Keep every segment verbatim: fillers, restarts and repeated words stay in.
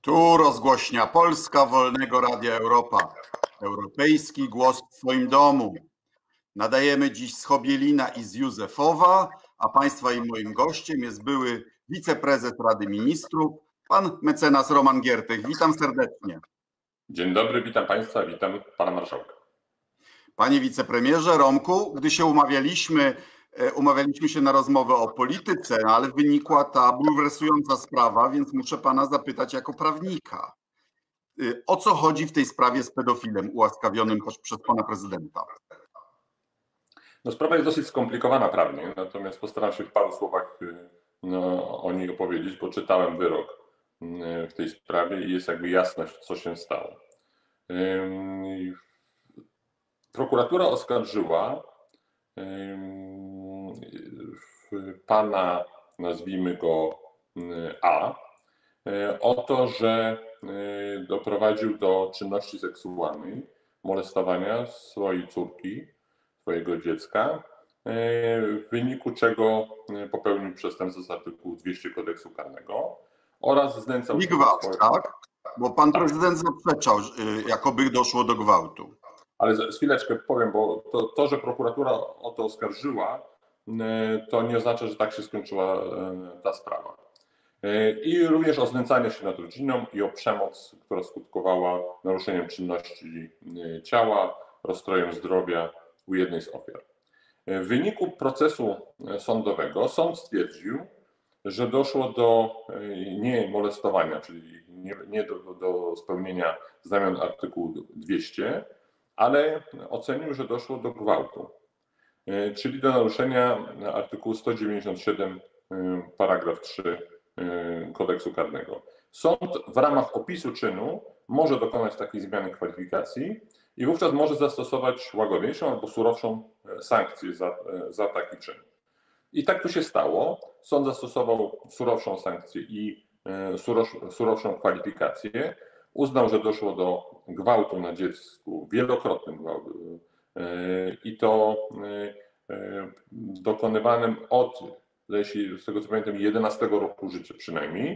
Tu rozgłośnia Polska Wolnego Radia Europa. Europejski głos w Twoim domu. Nadajemy dziś z Chobielina i z Józefowa, a Państwa i moim gościem jest były wiceprezes Rady Ministrów, pan mecenas Roman Giertych. Witam serdecznie. Dzień dobry, witam Państwa, witam pana marszałka. Panie wicepremierze, Romku, gdy się umawialiśmy, umawialiśmy się na rozmowę o polityce, ale wynikła ta bulwersująca sprawa, więc muszę pana zapytać jako prawnika. O co chodzi w tej sprawie z pedofilem ułaskawionym przez pana prezydenta? No, sprawa jest dosyć skomplikowana prawnie, natomiast postaram się w paru słowach no, o niej opowiedzieć, bo czytałem wyrok w tej sprawie i jest jakby jasność, co się stało. Prokuratura oskarżyła pana, nazwijmy go A, o to, że doprowadził do czynności seksualnej, molestowania swojej córki, swojego dziecka, w wyniku czego popełnił przestępstwo z artykułu dwieście kodeksu karnego oraz znęcał się... Gwałt, swoje... tak? Bo pan prezydent zaprzeczał, jakoby doszło do gwałtu. Ale z chwileczkę powiem, bo to, to, że prokuratura o to oskarżyła, to nie oznacza, że tak się skończyła ta sprawa. I również o znęcanie się nad rodziną i o przemoc, która skutkowała naruszeniem czynności ciała, rozstrojem zdrowia u jednej z ofiar. W wyniku procesu sądowego sąd stwierdził, że doszło do nie molestowania, czyli nie, nie do, do spełnienia znamion artykułu dwieście, ale ocenił, że doszło do gwałtu, czyli do naruszenia artykułu sto dziewięćdziesiąt siedem paragraf trzy kodeksu karnego. Sąd w ramach opisu czynu może dokonać takiej zmiany kwalifikacji i wówczas może zastosować łagodniejszą albo surowszą sankcję za, za taki czyn. I tak tu się stało. Sąd zastosował surowszą sankcję i surowszą kwalifikację. Uznał, że doszło do gwałtu na dziecku, wielokrotnym gwałtu i to dokonywanym od, jeśli z tego co pamiętam, jedenastego roku życia przynajmniej,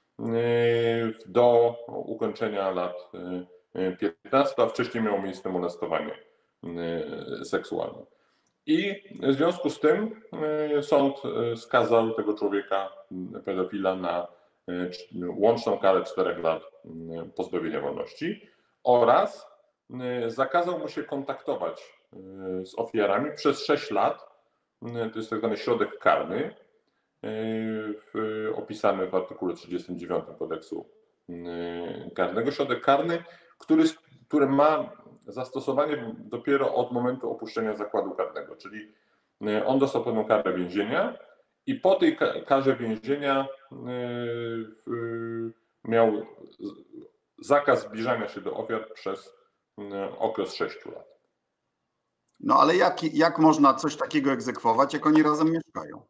do ukończenia lat piętnastu, a wcześniej miało miejsce molestowanie seksualne. I w związku z tym sąd skazał tego człowieka, pedofila, na łączną karę czterech lat pozbawienia wolności oraz zakazał mu się kontaktować z ofiarami przez sześć lat. To jest tak zwany środek karny, opisany w artykule trzydziestym dziewiątym kodeksu karnego. Środek karny, który, który ma zastosowanie dopiero od momentu opuszczenia zakładu karnego, czyli on dostał pewną karę więzienia i po tej karze więzienia miał zakaz zbliżania się do ofiar przez okres sześciu lat. No ale jak, jak można coś takiego egzekwować, jak oni razem mieszkają?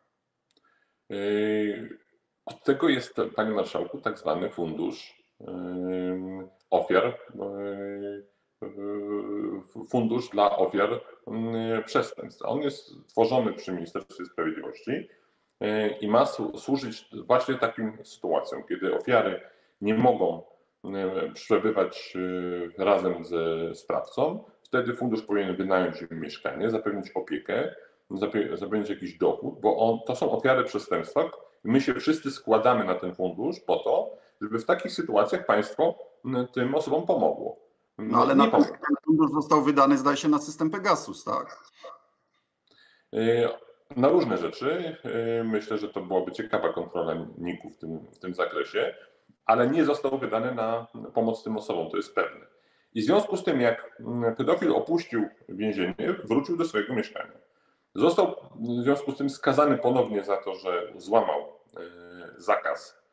Od tego jest, panie marszałku, tak zwany fundusz ofiar, fundusz dla ofiar przestępstw. On jest tworzony przy Ministerstwie Sprawiedliwości i ma służyć właśnie takim sytuacjom, kiedy ofiary nie mogą przebywać razem ze sprawcą. Wtedy fundusz powinien wynająć im mieszkanie, zapewnić opiekę, zapewnić jakiś dochód, bo on, to są ofiary przestępstwa i my się wszyscy składamy na ten fundusz po to, żeby w takich sytuacjach państwo tym osobom pomogło. No ale na ten fundusz został wydany, zdaje się, na system Pegasus, tak? Na różne rzeczy. Myślę, że to byłaby ciekawa kontrola N I K-u w tym, w tym zakresie, ale nie został wydany na pomoc tym osobom, to jest pewne. I w związku z tym, jak pedofil opuścił więzienie, wrócił do swojego mieszkania. Został w związku z tym skazany ponownie za to, że złamał zakaz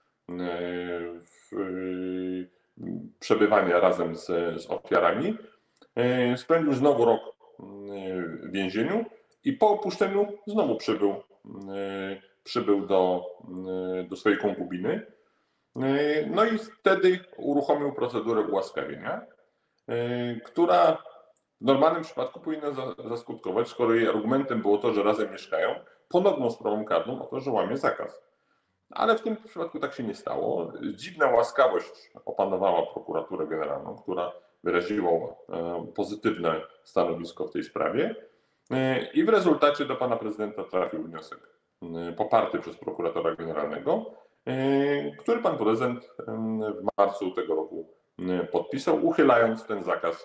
przebywania razem z, z ofiarami. Spędził znowu rok w więzieniu i po opuszczeniu znowu przybył, przybył do, do swojej konkubiny. No i wtedy uruchomił procedurę ułaskawienia, która w normalnym przypadku powinna zaskutkować, skoro jej argumentem było to, że razem mieszkają, ponowną sprawą karną o to, że łamie zakaz. Ale w tym przypadku tak się nie stało. Dziwna łaskawość opanowała prokuraturę generalną, która wyraziła pozytywne stanowisko w tej sprawie i w rezultacie do pana prezydenta trafił wniosek poparty przez prokuratora generalnego, który pan prezydent w marcu tego roku podpisał, uchylając ten zakaz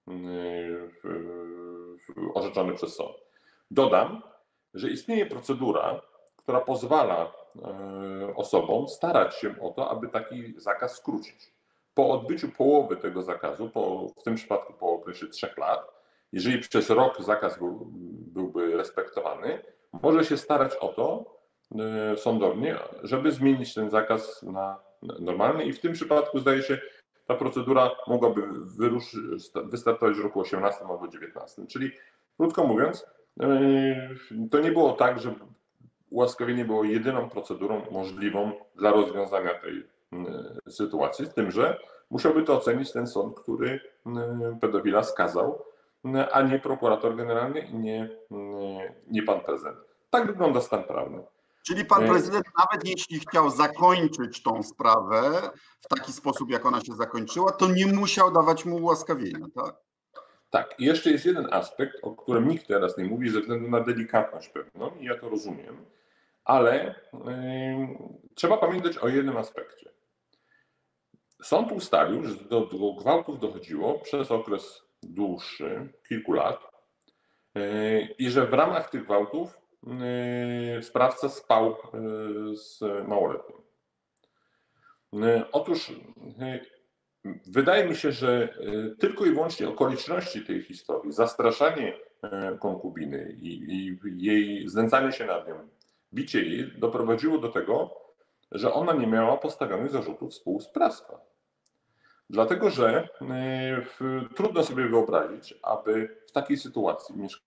orzeczony przez sąd. Dodam, że istnieje procedura, która pozwala osobom starać się o to, aby taki zakaz skrócić. Po odbyciu połowy tego zakazu, po, w tym przypadku po okresie trzech lat, jeżeli przez rok zakaz był, byłby respektowany, może się starać o to sądownie, żeby zmienić ten zakaz na normalny i w tym przypadku zdaje się, ta procedura mogłaby wyruszy, wystartować w roku osiemnastym albo dziewiętnastym. Czyli krótko mówiąc, to nie było tak, że ułaskawienie było jedyną procedurą możliwą dla rozwiązania tej sytuacji, z tym, że musiałby to ocenić ten sąd, który pedofila skazał, a nie prokurator generalny i nie, nie pan prezydent. Tak wygląda stan prawny. Czyli pan prezydent, nawet jeśli chciał zakończyć tą sprawę w taki sposób, jak ona się zakończyła, to nie musiał dawać mu ułaskawienia, tak? Tak, i jeszcze jest jeden aspekt, o którym nikt teraz nie mówi, ze względu na delikatność pewną, i ja to rozumiem, ale yy, trzeba pamiętać o jednym aspekcie. Sąd ustalił, że do, do gwałtów dochodziło przez okres dłuższy, kilku lat, yy, i że w ramach tych gwałtów yy, sprawca spał yy, z małoletnim. Yy, otóż yy, wydaje mi się, że tylko i wyłącznie okoliczności tej historii, zastraszanie konkubiny i, i jej znęcanie się nad nią, bicie jej doprowadziło do tego, że ona nie miała postawionych zarzutów współsprawstwa. Dlatego, że w, trudno sobie wyobrazić, aby w takiej sytuacji mieszkać.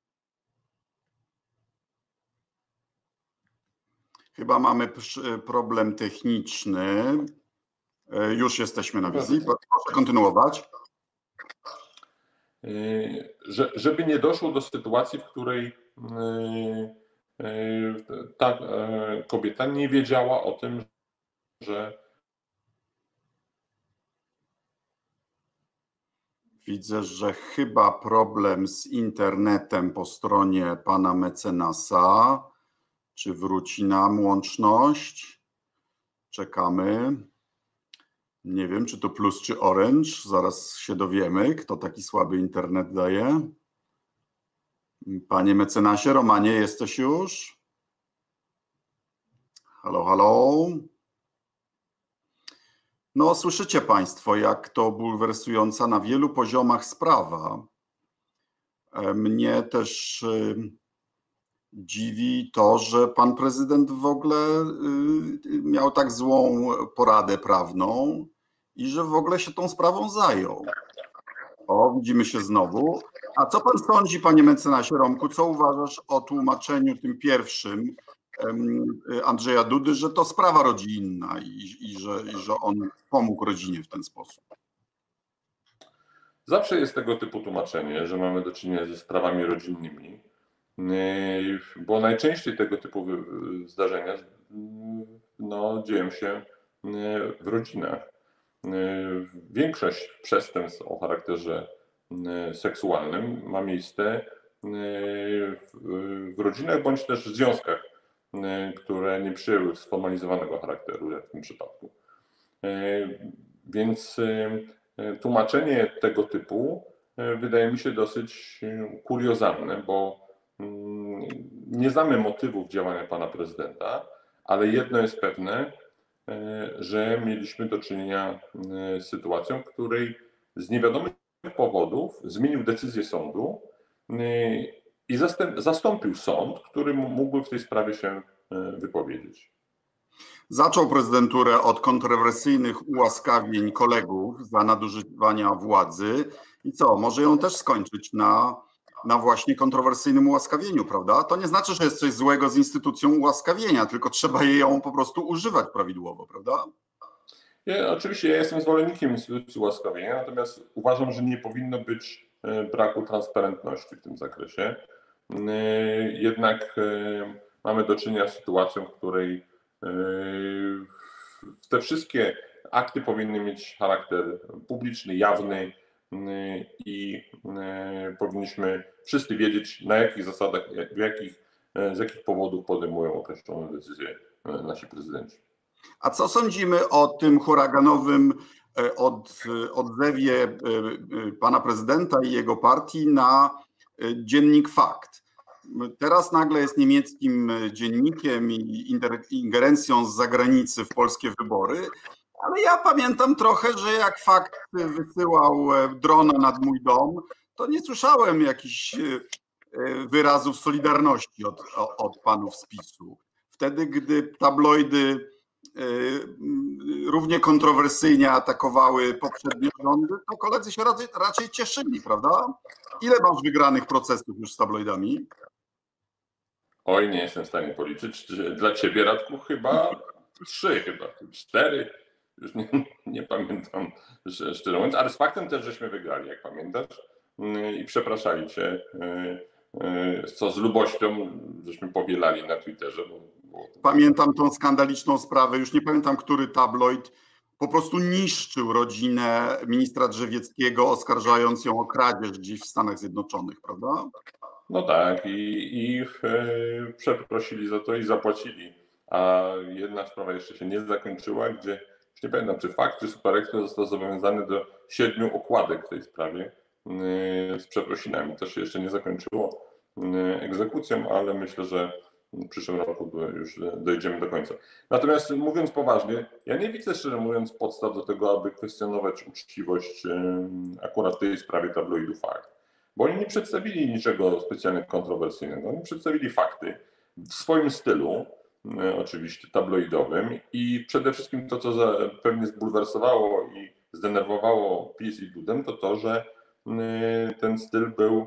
Chyba mamy problem techniczny. Już jesteśmy na wizji. Proszę kontynuować. Że, żeby nie doszło do sytuacji, w której ta kobieta nie wiedziała o tym, że. Widzę, że chyba problem z internetem po stronie pana mecenasa. Czy wróci nam łączność? Czekamy. Nie wiem, czy to Plus, czy Orange. Zaraz się dowiemy, kto taki słaby internet daje. Panie mecenasie, Romanie, jesteś już? Halo, halo. No, słyszycie państwo, jak to bulwersująca na wielu poziomach sprawa. Mnie też dziwi to, że pan prezydent w ogóle miał tak złą poradę prawną i że w ogóle się tą sprawą zajął. O, widzimy się znowu. A co pan sądzi, panie mecenasie Romku, co uważasz o tłumaczeniu tym pierwszym Andrzeja Dudy, że to sprawa rodzinna i, i, że, i że on pomógł rodzinie w ten sposób? Zawsze jest tego typu tłumaczenie, że mamy do czynienia ze sprawami rodzinnymi, bo najczęściej tego typu zdarzenia no, dzieją się w rodzinach. Większość przestępstw o charakterze seksualnym ma miejsce w rodzinach bądź też w związkach, które nie przyjęły sformalizowanego charakteru, jak w tym przypadku. Więc tłumaczenie tego typu wydaje mi się dosyć kuriozalne, bo nie znamy motywów działania pana prezydenta, ale jedno jest pewne, że mieliśmy do czynienia z sytuacją, w której z niewiadomych powodów zmienił decyzję sądu i zastąpił sąd, który mógłby w tej sprawie się wypowiedzieć. Zaczął prezydenturę od kontrowersyjnych ułaskawień kolegów za nadużywania władzy i co, może ją też skończyć na, na właśnie kontrowersyjnym ułaskawieniu, prawda? To nie znaczy, że jest coś złego z instytucją ułaskawienia, tylko trzeba jej ją po prostu używać prawidłowo, prawda? Ja, oczywiście ja jestem zwolennikiem instytucji ułaskawienia, natomiast uważam, że nie powinno być braku transparentności w tym zakresie. Jednak mamy do czynienia z sytuacją, w której Te wszystkie akty powinny mieć charakter publiczny, jawny i powinniśmy wszyscy wiedzieć, na jakich zasadach, w jakich, z jakich powodów podejmują określone decyzje nasi prezydenci. A co sądzimy o tym huraganowym od, odzewie pana prezydenta i jego partii na dziennik Fakt? Teraz nagle jest niemieckim dziennikiem i ingerencją z zagranicy w polskie wybory, ale ja pamiętam trochę, że jak Fakt wysyłał drona nad mój dom, to nie słyszałem jakichś wyrazów solidarności od, od panów z PiS-u. Wtedy, gdy tabloidy równie kontrowersyjnie atakowały poprzednie rządy, to koledzy się raczej, raczej cieszyli, prawda? Ile masz wygranych procesów już z tabloidami? Oj, nie jestem w stanie policzyć. Dla ciebie, Radku, chyba trzy, chyba cztery. Już nie, nie pamiętam, szczerze mówiąc, ale z Faktem też żeśmy wygrali, jak pamiętasz, i przepraszali cię, co z lubością żeśmy powielali na Twitterze. Bo było... Pamiętam tą skandaliczną sprawę, już nie pamiętam, który tabloid po prostu niszczył rodzinę ministra Drzewieckiego, oskarżając ją o kradzież gdzieś w Stanach Zjednoczonych, prawda? No tak, i, i przeprosili za to i zapłacili. A jedna sprawa jeszcze się nie zakończyła, gdzie już nie pamiętam, czy Fakt, czy Super Express został zobowiązany do siedmiu okładek w tej sprawie z przeprosinami. To się jeszcze nie zakończyło egzekucją, ale myślę, że w przyszłym roku już dojdziemy do końca. Natomiast mówiąc poważnie, ja nie widzę, szczerze mówiąc, podstaw do tego, aby kwestionować uczciwość akurat w tej sprawie tabloidu Fakt. Bo oni nie przedstawili niczego specjalnie kontrowersyjnego. Oni przedstawili fakty w swoim stylu, oczywiście tabloidowym, i przede wszystkim to, co pewnie zbulwersowało i zdenerwowało PiS i Dudę, to to, że ten styl był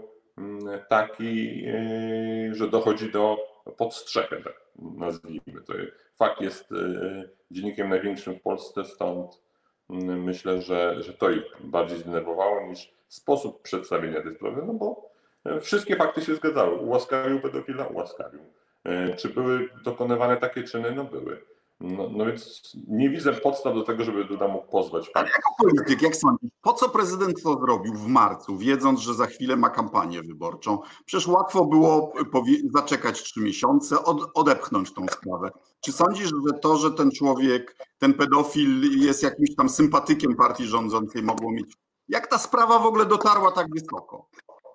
taki, że dochodzi do podstrzechy, tak nazwijmy to. Fakt jest dziennikiem największym w Polsce, stąd myślę, że, że to ich bardziej zdenerwowało niż sposób przedstawienia tej sprawy, no bo wszystkie fakty się zgadzały. Ułaskawił pedofila? Ułaskawił. Czy były dokonywane takie czyny? No były. No, no więc nie widzę podstaw do tego, żeby Duda mógł pozwać. Ale jako polityk, jak sądzisz, po co prezydent to zrobił w marcu, wiedząc, że za chwilę ma kampanię wyborczą? Przecież łatwo było zaczekać trzy miesiące, od, odepchnąć tą sprawę. Czy sądzisz, że to, że ten człowiek, ten pedofil jest jakimś tam sympatykiem partii rządzącej, mogło mieć... Jak ta sprawa w ogóle dotarła tak wysoko?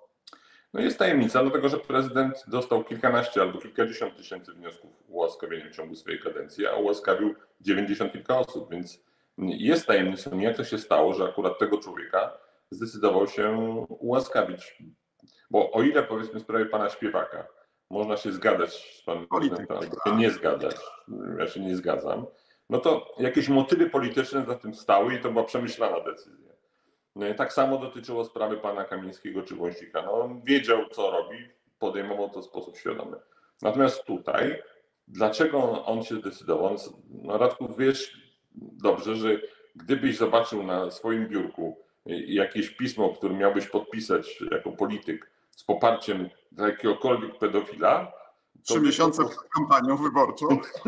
No jest tajemnica, dlatego że prezydent dostał kilkanaście albo kilkadziesiąt tysięcy wniosków o ułaskawienie w ciągu swojej kadencji, a ułaskawił dziewięćdziesiąt kilka osób, więc jest tajemnicą, jak to się stało, że akurat tego człowieka zdecydował się ułaskawić. Bo o ile, powiedzmy, w sprawie pana Śpiewaka można się zgadzać z panem prezydentem albo się nie zgadzać, ja się nie zgadzam, no to jakieś motywy polityczne za tym stały i to była przemyślana decyzja. Tak samo dotyczyło sprawy pana Kamińskiego czy Wąsika. No on wiedział, co robi, podejmował to w sposób świadomy. Natomiast tutaj, dlaczego on się zdecydował? No Radku, wiesz dobrze, że gdybyś zobaczył na swoim biurku jakieś pismo, które miałbyś podpisać jako polityk z poparciem dla jakiegokolwiek pedofila, Trzy miesiące przed kampanią wyborczą,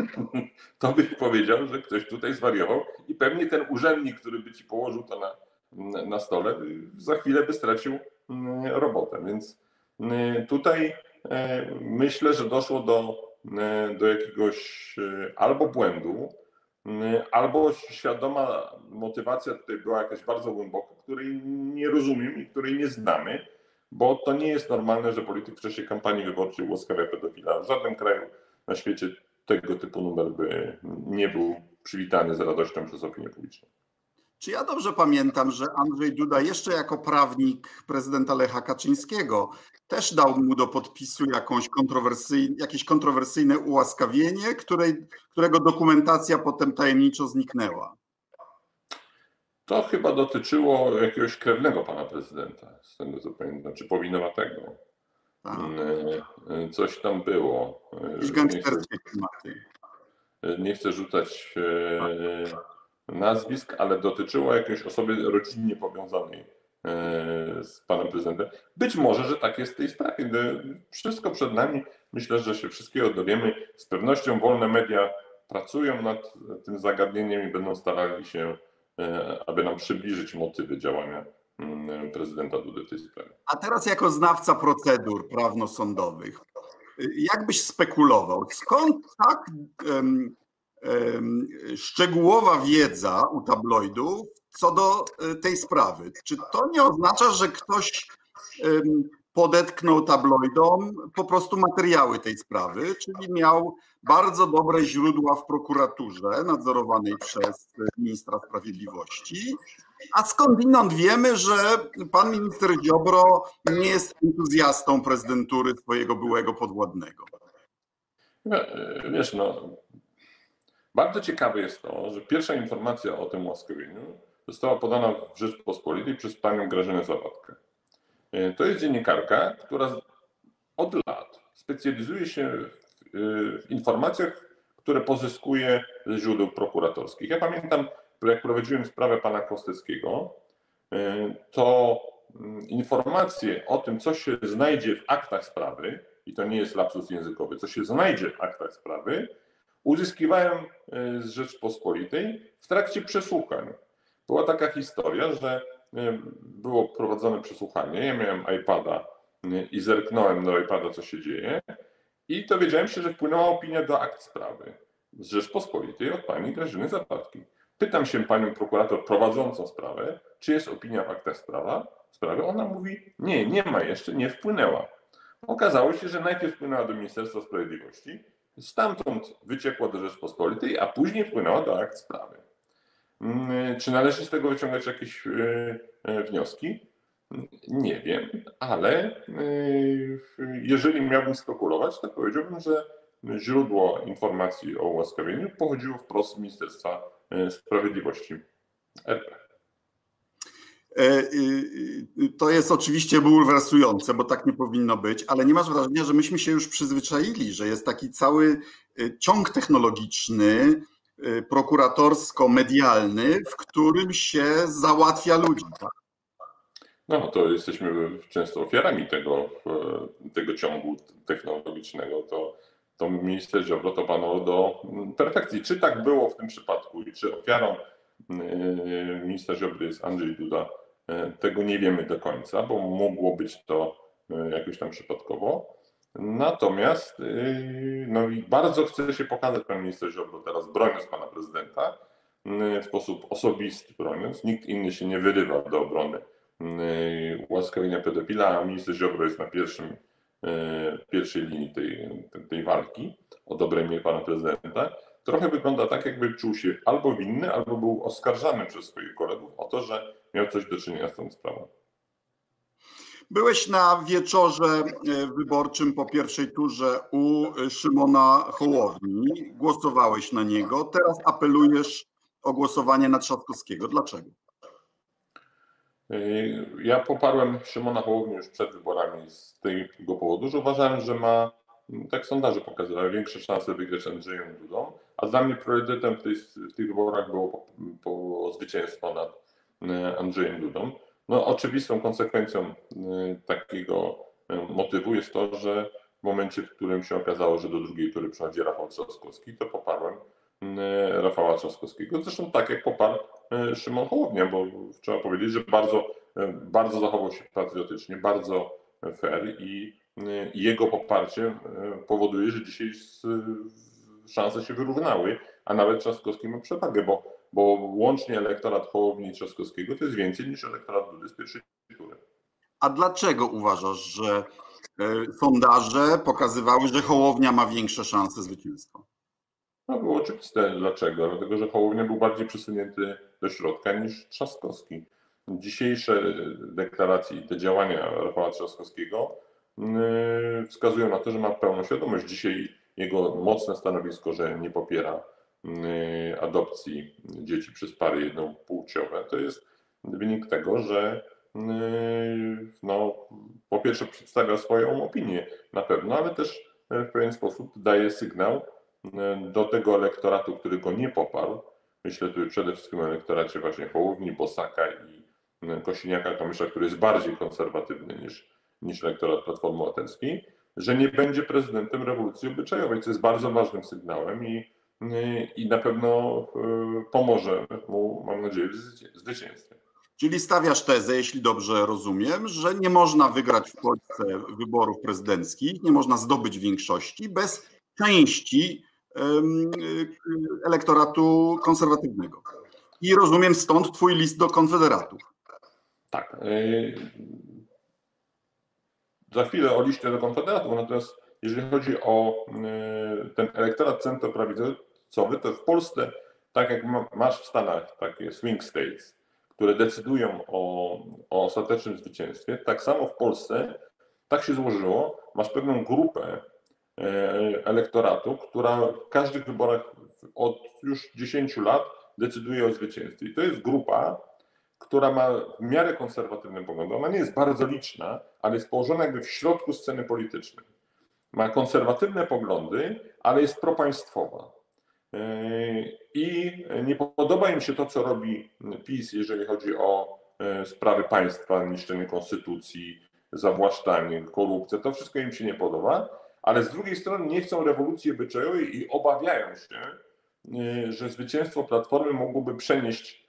to byś powiedział, że ktoś tutaj zwariował i pewnie ten urzędnik, który by ci położył to na na stole, za chwilę by stracił robotę. Więc tutaj myślę, że doszło do, do jakiegoś albo błędu, albo świadoma motywacja tutaj była jakaś bardzo głęboka, której nie rozumiem i której nie znamy, bo to nie jest normalne, że polityk w czasie kampanii wyborczej ułaskawia pedofila. W żadnym kraju na świecie tego typu numer by nie był przywitany z radością przez opinię publiczną. Czy ja dobrze pamiętam, że Andrzej Duda jeszcze jako prawnik prezydenta Lecha Kaczyńskiego też dał mu do podpisu jakąś kontrowersyjne, jakieś kontrowersyjne ułaskawienie, której, którego dokumentacja potem tajemniczo zniknęła? To chyba dotyczyło jakiegoś krewnego pana prezydenta, z tego co pamiętam, czy powinowatego. Tak. Coś tam było. Jakieś gangsterskie klimaty. Nie chcę rzucać nazwisk, ale dotyczyło jakiejś osoby rodzinnie powiązanej z panem prezydentem. Być może, że tak jest w tej sprawie. Wszystko przed nami. Myślę, że się wszystkiego dowiemy. Z pewnością wolne media pracują nad tym zagadnieniem i będą starali się, aby nam przybliżyć motywy działania prezydenta Dudy w tej sprawie. A teraz jako znawca procedur prawno-sądowych, jak byś spekulował, skąd tak um, um, szczegółowa wiedza u tabloidów co do tej sprawy? Czy to nie oznacza, że ktoś um, podetknął tabloidom po prostu materiały tej sprawy, czyli miał bardzo dobre źródła w prokuraturze nadzorowanej przez ministra sprawiedliwości, a skądinąd wiemy, że pan minister Ziobro nie jest entuzjastą prezydentury swojego byłego podwładnego. Wiesz, no, bardzo ciekawe jest to, że pierwsza informacja o tym ułaskawieniu została podana w Rzeczpospolitej przez panią Grażynę Zawadkę. To jest dziennikarka, która od lat specjalizuje się w informacjach, które pozyskuje ze źródeł prokuratorskich. Ja pamiętam, jak prowadziłem sprawę pana Kosteckiego, to informacje o tym, co się znajdzie w aktach sprawy, i to nie jest lapsus językowy, co się znajdzie w aktach sprawy, uzyskiwałem z Rzeczpospolitej w trakcie przesłuchań. Była taka historia, że było prowadzone przesłuchanie, ja miałem iPada i zerknąłem do iPada, co się dzieje, i dowiedziałem się, że wpłynęła opinia do akt sprawy z Rzeczpospolitej od pani Grażyny Zawadki. Pytam się panią prokurator prowadzącą sprawę, czy jest opinia w aktach sprawa, sprawy. Ona mówi, nie, nie ma jeszcze, nie wpłynęła. Okazało się, że najpierw wpłynęła do Ministerstwa Sprawiedliwości, stamtąd wyciekła do Rzeczpospolitej, a później wpłynęła do akt sprawy. Czy należy z tego wyciągać jakieś wnioski? Nie wiem, ale jeżeli miałbym spekulować, to powiedziałbym, że źródło informacji o ułaskawieniu pochodziło wprost z Ministerstwa Sprawiedliwości R P. To jest oczywiście bulwersujące, bo tak nie powinno być, ale nie masz wrażenia, że myśmy się już przyzwyczaili, że jest taki cały ciąg technologiczny, prokuratorsko-medialny, w którym się załatwia ludzi. Tak? No to jesteśmy często ofiarami tego, tego ciągu technologicznego. To, to minister Ziobro to panował do perfekcji. Czy tak było w tym przypadku i czy ofiarą ministra Ziobry jest Andrzej Duda, tego nie wiemy do końca, bo mogło być to jakoś tam przypadkowo. Natomiast no i bardzo chce się pokazać pan minister Ziobro teraz, broniąc pana prezydenta, w sposób osobisty broniąc. Nikt inny się nie wyrywa do obrony ułaskawienia pedofila, a minister Ziobro jest na pierwszym, pierwszej linii tej, tej walki o dobre imię pana prezydenta. Trochę wygląda tak, jakby czuł się albo winny, albo był oskarżany przez swoich kolegów o to, że miał coś do czynienia z tą sprawą. Byłeś na wieczorze wyborczym po pierwszej turze u Szymona Hołowni. Głosowałeś na niego. Teraz apelujesz o głosowanie na Trzaskowskiego. Dlaczego? Ja poparłem Szymona Hołownię już przed wyborami z tego powodu, że uważałem, że ma, tak sondaże pokazywały, większe szanse wygrać Andrzejem Dudą, a dla mnie priorytetem w, tej, w tych wyborach było po, po zwycięstwo nad Andrzejem Dudą. No, oczywistą konsekwencją takiego motywu jest to, że w momencie, w którym się okazało, że do drugiej tury przychodzi Rafał Trzaskowski, to poparłem Rafała Trzaskowskiego. Zresztą tak jak poparł Szymon Hołownia, bo trzeba powiedzieć, że bardzo, bardzo zachował się patriotycznie, bardzo fair i jego poparcie powoduje, że dzisiaj szanse się wyrównały, a nawet Trzaskowski ma przewagę, bo, bo łącznie elektorat Hołowni i Trzaskowskiego to jest więcej niż elektorat Dudy z pierwszej tury. A dlaczego uważasz, że sondaże pokazywały, że Hołownia ma większe szanse zwycięstwa? No było oczywiste dlaczego, dlatego że Hołownia był bardziej przesunięty do środka niż Trzaskowski. Dzisiejsze deklaracje i te działania Rafała Trzaskowskiego wskazują na to, że ma pełną świadomość. Dzisiaj jego mocne stanowisko, że nie popiera adopcji dzieci przez pary jednopłciowe, to jest wynik tego, że no, po pierwsze przedstawia swoją opinię na pewno, ale też w pewien sposób daje sygnał do tego elektoratu, który go nie poparł. Myślę tu przede wszystkim o elektoracie właśnie Hołowni, Bosaka i Kosiniaka-Kamysza, który jest bardziej konserwatywny niż, niż elektorat Platformy Obywatelskiej, że nie będzie prezydentem rewolucji obyczajowej, co jest bardzo ważnym sygnałem i i na pewno pomoże mu, mam nadzieję, w zwycięstwie. Czyli stawiasz tezę, jeśli dobrze rozumiem, że nie można wygrać w Polsce wyborów prezydenckich, nie można zdobyć większości bez części um, elektoratu konserwatywnego. I rozumiem stąd twój list do konfederatów. Tak. Za chwilę o liście do konfederatów, natomiast jeżeli chodzi o ten elektorat centroprawicowy, to w Polsce, tak jak masz w Stanach takie swing states, które decydują o, o ostatecznym zwycięstwie, tak samo w Polsce tak się złożyło, masz pewną grupę elektoratu, która w każdych wyborach od już dziesięciu lat decyduje o zwycięstwie. I to jest grupa, która ma w miarę konserwatywne poglądy. Ona nie jest bardzo liczna, ale jest położona jakby w środku sceny politycznej. Ma konserwatywne poglądy, ale jest propaństwowa. I nie podoba im się to, co robi PiS, jeżeli chodzi o sprawy państwa, niszczenie konstytucji, zawłaszczanie, korupcję. To wszystko im się nie podoba, ale z drugiej strony nie chcą rewolucji obyczajowej i obawiają się, że zwycięstwo Platformy mogłoby przenieść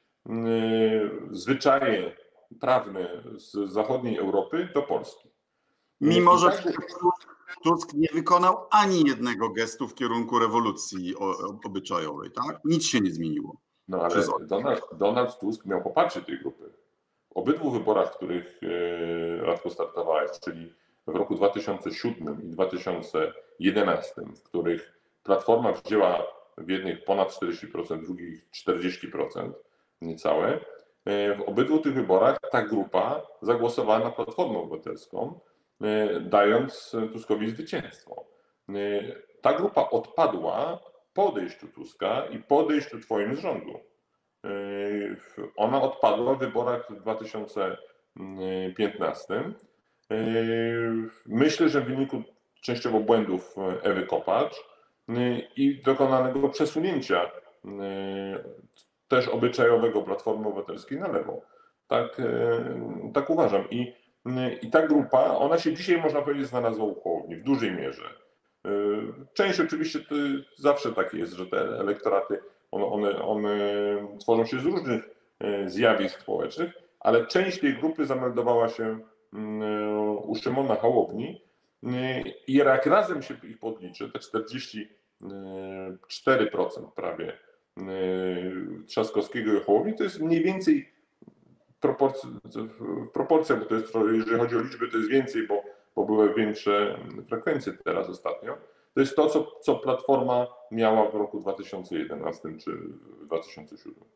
zwyczaje prawne z zachodniej Europy do Polski. Mimo, że Tusk nie wykonał ani jednego gestu w kierunku rewolucji obyczajowej, tak? Nic się nie zmieniło. No ale Donald, Donald Tusk miał poparcie tej grupy. W obydwu wyborach, w których Radko startowałeś, czyli w roku dwa tysiące siódmym i dwa tysiące jedenastym, w których Platforma wzięła w jednych ponad czterdzieści procent, w drugich czterdzieści procent, niecałe. W obydwu tych wyborach ta grupa zagłosowała na Platformę Obywatelską, dając Tuskowi zwycięstwo. Ta grupa odpadła po odejściu Tuska i po odejściu twoim z rządu. Ona odpadła w wyborach w dwa tysiące piętnastym. Myślę, że w wyniku częściowo błędów Ewy Kopacz i dokonanego przesunięcia też obyczajowego Platformy Obywatelskiej na lewo. Tak, tak uważam. I, I ta grupa, ona się dzisiaj, można powiedzieć, znalazła u Hołowni w dużej mierze. Część oczywiście to zawsze tak jest, że te elektoraty, one, one, one tworzą się z różnych zjawisk społecznych, ale część tej grupy zameldowała się u Szymona Hołowni i jak razem się ich podliczy, te czterdzieści cztery procent prawie Trzaskowskiego i Hołowni, to jest mniej więcej proporcja, proporcja, bo to jest, jeżeli chodzi o liczby, to jest więcej, bo, bo były większe frekwencje teraz ostatnio. To jest to, co, co Platforma miała w roku dwa tysiące jedenastym czy dwa tysiące siódmym.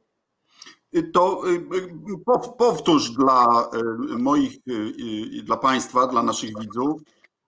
To powtórz dla moich, dla Państwa, dla naszych widzów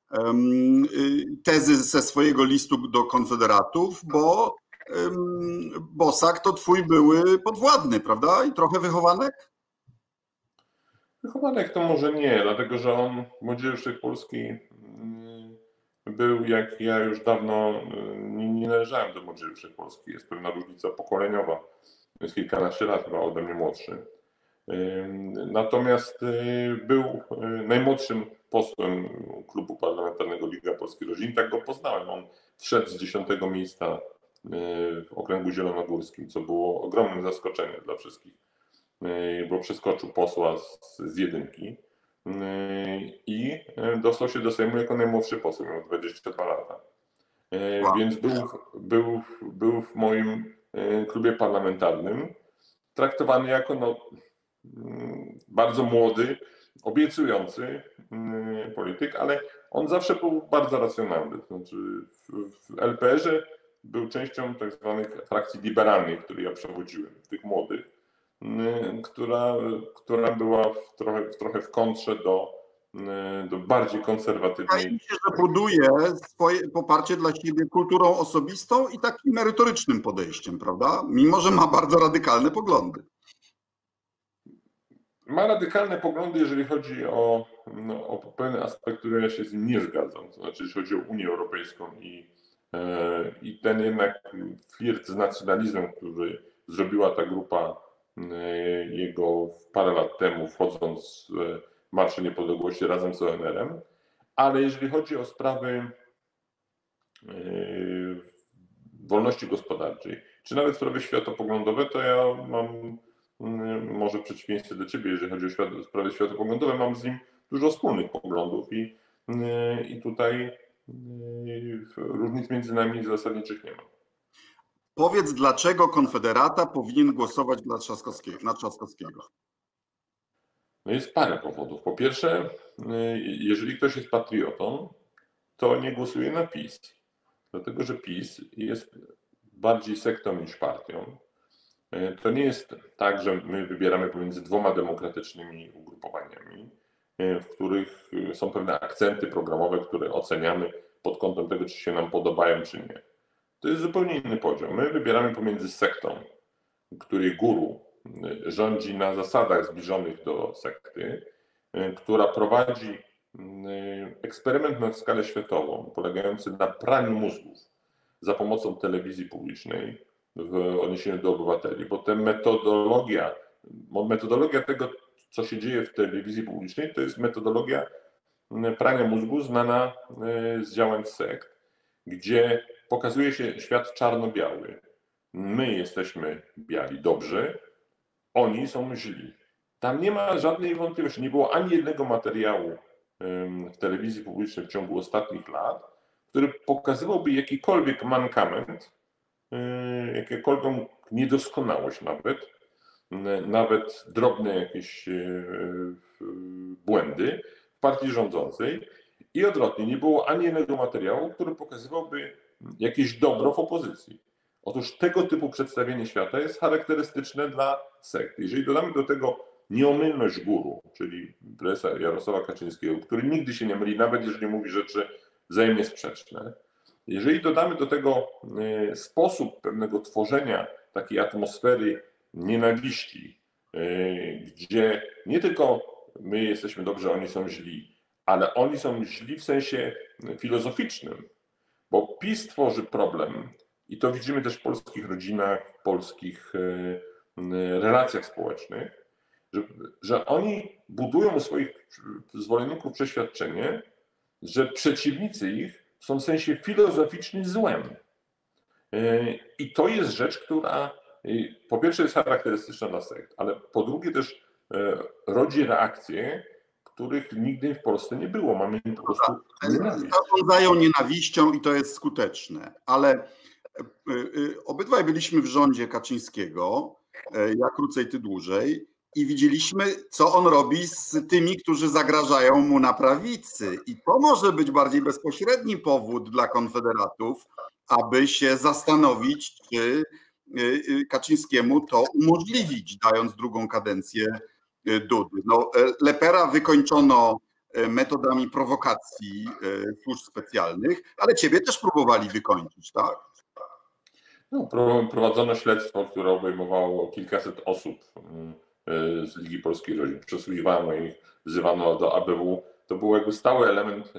tezy ze swojego listu do konfederatów, bo Bosak to twój były podwładny, prawda? I trochę wychowanek? Wychowanek to może nie, dlatego że on w Młodzieży Wszechpolskiej był, jak ja już dawno nie, nie należałem do Młodzieży Wszechpolskiej. Jest pewna różnica pokoleniowa. Jest kilkanaście lat, chyba ode mnie młodszy. Natomiast był najmłodszym posłem klubu parlamentarnego Liga Polskiej Rodziny. Tak go poznałem. On wszedł z dziesiątego miejsca w okręgu zielonogórskim, co było ogromnym zaskoczeniem dla wszystkich, bo przeskoczył posła z, z jedynki i dostał się do Sejmu jako najmłodszy poseł, miał dwadzieścia dwa lata. Wow. Więc był, był, był w moim klubie parlamentarnym traktowany jako no, bardzo młody, obiecujący polityk, ale on zawsze był bardzo racjonalny. To znaczy w, w el pe erze był częścią tak zwanych frakcji liberalnych, której ja przewodziłem, tych młodych, która, która była w trochę, w trochę w kontrze do, do bardziej konserwatywnej. Wydaje mi się, że buduje swoje poparcie dla siebie kulturą osobistą i takim merytorycznym podejściem, prawda? Mimo że ma bardzo radykalne poglądy. Ma radykalne poglądy, jeżeli chodzi o, no, o pewne aspekty, które ja się z nim nie zgadzam. To znaczy, jeśli chodzi o Unię Europejską i, e, i ten jednak flirt z nacjonalizmem, który zrobiła ta grupa e, jego parę lat temu, wchodząc w Marsz Niepodległości razem z o en erem. Ale jeżeli chodzi o sprawy e, wolności gospodarczej, czy nawet sprawy światopoglądowe, to ja mam, może w przeciwieństwie do ciebie, jeżeli chodzi o świat, sprawy światopoglądowe, mam z nim dużo wspólnych poglądów i, i tutaj różnic między nami zasadniczych nie ma. Powiedz, dlaczego Konfederata powinien głosować dla Trzaskowskiego, na Trzaskowskiego? No jest parę powodów. Po pierwsze, jeżeli ktoś jest patriotą, to nie głosuje na PiS. Dlatego, że PiS jest bardziej sektą niż partią. To nie jest tak, że my wybieramy pomiędzy dwoma demokratycznymi ugrupowaniami, w których są pewne akcenty programowe, które oceniamy pod kątem tego, czy się nam podobają, czy nie. To jest zupełnie inny podział. My wybieramy pomiędzy sektą, której guru rządzi na zasadach zbliżonych do sekty, która prowadzi eksperyment na skalę światową, polegający na praniu mózgów za pomocą telewizji publicznej w odniesieniu do obywateli, bo ta metodologia, metodologia tego, co się dzieje w telewizji publicznej, to jest metodologia prania mózgu znana z działań sekt, gdzie pokazuje się świat czarno-biały. My jesteśmy biali, dobrzy, oni są źli. Tam nie ma żadnej wątpliwości. Nie było ani jednego materiału w telewizji publicznej w ciągu ostatnich lat, który pokazywałby jakikolwiek mankament, jakiekolwiek niedoskonałość nawet, nawet drobne jakieś błędy w partii rządzącej. I odwrotnie, nie było ani jednego materiału, który pokazywałby jakieś dobro w opozycji. Otóż tego typu przedstawienie świata jest charakterystyczne dla sekt. Jeżeli dodamy do tego nieomylność guru, czyli prezesa Jarosława Kaczyńskiego, który nigdy się nie myli, nawet jeżeli mówi rzeczy wzajemnie sprzeczne, jeżeli dodamy do tego sposób pewnego tworzenia takiej atmosfery nienawiści, gdzie nie tylko my jesteśmy dobrzy, oni są źli, ale oni są źli w sensie filozoficznym, bo PiS tworzy problem i to widzimy też w polskich rodzinach, w polskich relacjach społecznych, że, że oni budują u swoich zwolenników przeświadczenie, że przeciwnicy ich są w sensie filozoficznym złem. I to jest rzecz, która po pierwsze jest charakterystyczna dla sekt, ale po drugie też rodzi reakcje, których nigdy w Polsce nie było. Mamy po prostu nienawiść. Zarządzają nienawiścią i to jest skuteczne, ale obydwaj byliśmy w rządzie Kaczyńskiego, ja krócej, ty dłużej, i widzieliśmy, co on robi z tymi, którzy zagrażają mu na prawicy. I to może być bardziej bezpośredni powód dla konfederatów, aby się zastanowić, czy Kaczyńskiemu to umożliwić, dając drugą kadencję Dudy. No, Lepera wykończono metodami prowokacji służb specjalnych, ale ciebie też próbowali wykończyć, tak? No, prowadzono śledztwo, które obejmowało kilkaset osób z Ligi Polskiej Rodzin. Przesłuchiwano ich, wzywano do A B W. To był jakby stały element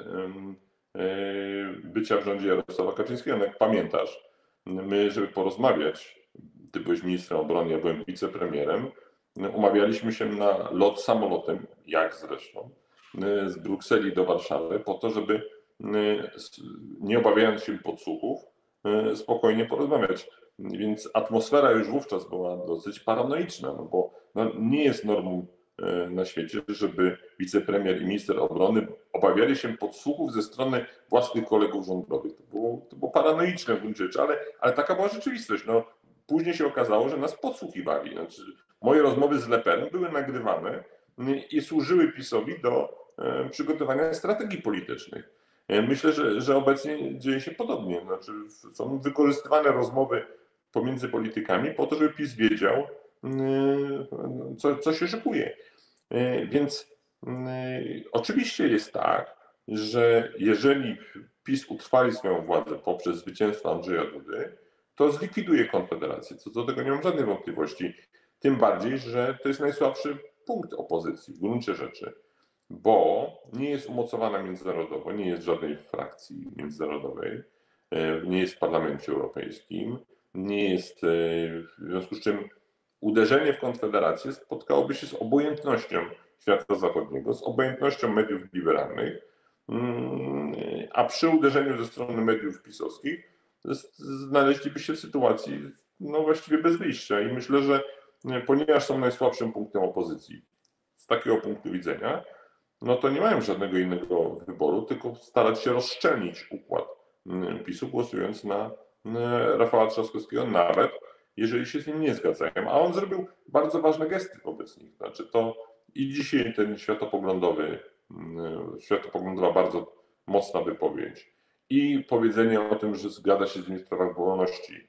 bycia w rządzie Jarosława Kaczyńskiego. No jak pamiętasz, my, żeby porozmawiać, ty byłeś ministrem obrony, ja byłem wicepremierem, umawialiśmy się na lot samolotem, jak zresztą, z Brukseli do Warszawy, po to, żeby nie obawiając się podsłuchów, spokojnie porozmawiać. Więc atmosfera już wówczas była dosyć paranoiczna, no bo no nie jest normą na świecie, żeby wicepremier i minister obrony obawiali się podsłuchów ze strony własnych kolegów rządowych. To było, to było paranoiczne w gruncie rzeczy, ale, ale taka była rzeczywistość. No, później się okazało, że nas podsłuchiwali. Znaczy, moje rozmowy z Leperem były nagrywane i służyły PiS-owi do przygotowania strategii politycznych. Myślę, że, że obecnie dzieje się podobnie. Znaczy, są wykorzystywane rozmowy pomiędzy politykami po to, żeby PiS wiedział, co, co się szykuje. Więc oczywiście jest tak, że jeżeli PiS utrwali swoją władzę poprzez zwycięstwo Andrzeja Dudy, to zlikwiduje Konfederację. Co do tego nie mam żadnej wątpliwości. Tym bardziej, że to jest najsłabszy punkt opozycji w gruncie rzeczy, bo nie jest umocowana międzynarodowo, nie jest żadnej frakcji międzynarodowej, nie jest w Parlamencie Europejskim, nie jest, w związku z czym uderzenie w Konfederację spotkałoby się z obojętnością świata zachodniego, z obojętnością mediów liberalnych, a przy uderzeniu ze strony mediów pisowskich znaleźliby się w sytuacji no właściwie bez wyjścia. I myślę, że ponieważ są najsłabszym punktem opozycji z takiego punktu widzenia, no to nie mają żadnego innego wyboru, tylko starać się rozszczelnić układ PiSu, głosując na Rafała Trzaskowskiego, nawet jeżeli się z nim nie zgadzają. A on zrobił bardzo ważne gesty wobec nich. Znaczy to i dzisiaj ten światopoglądowy, światopoglądowa bardzo mocna wypowiedź i powiedzenie o tym, że zgadza się z nim w sprawach wolności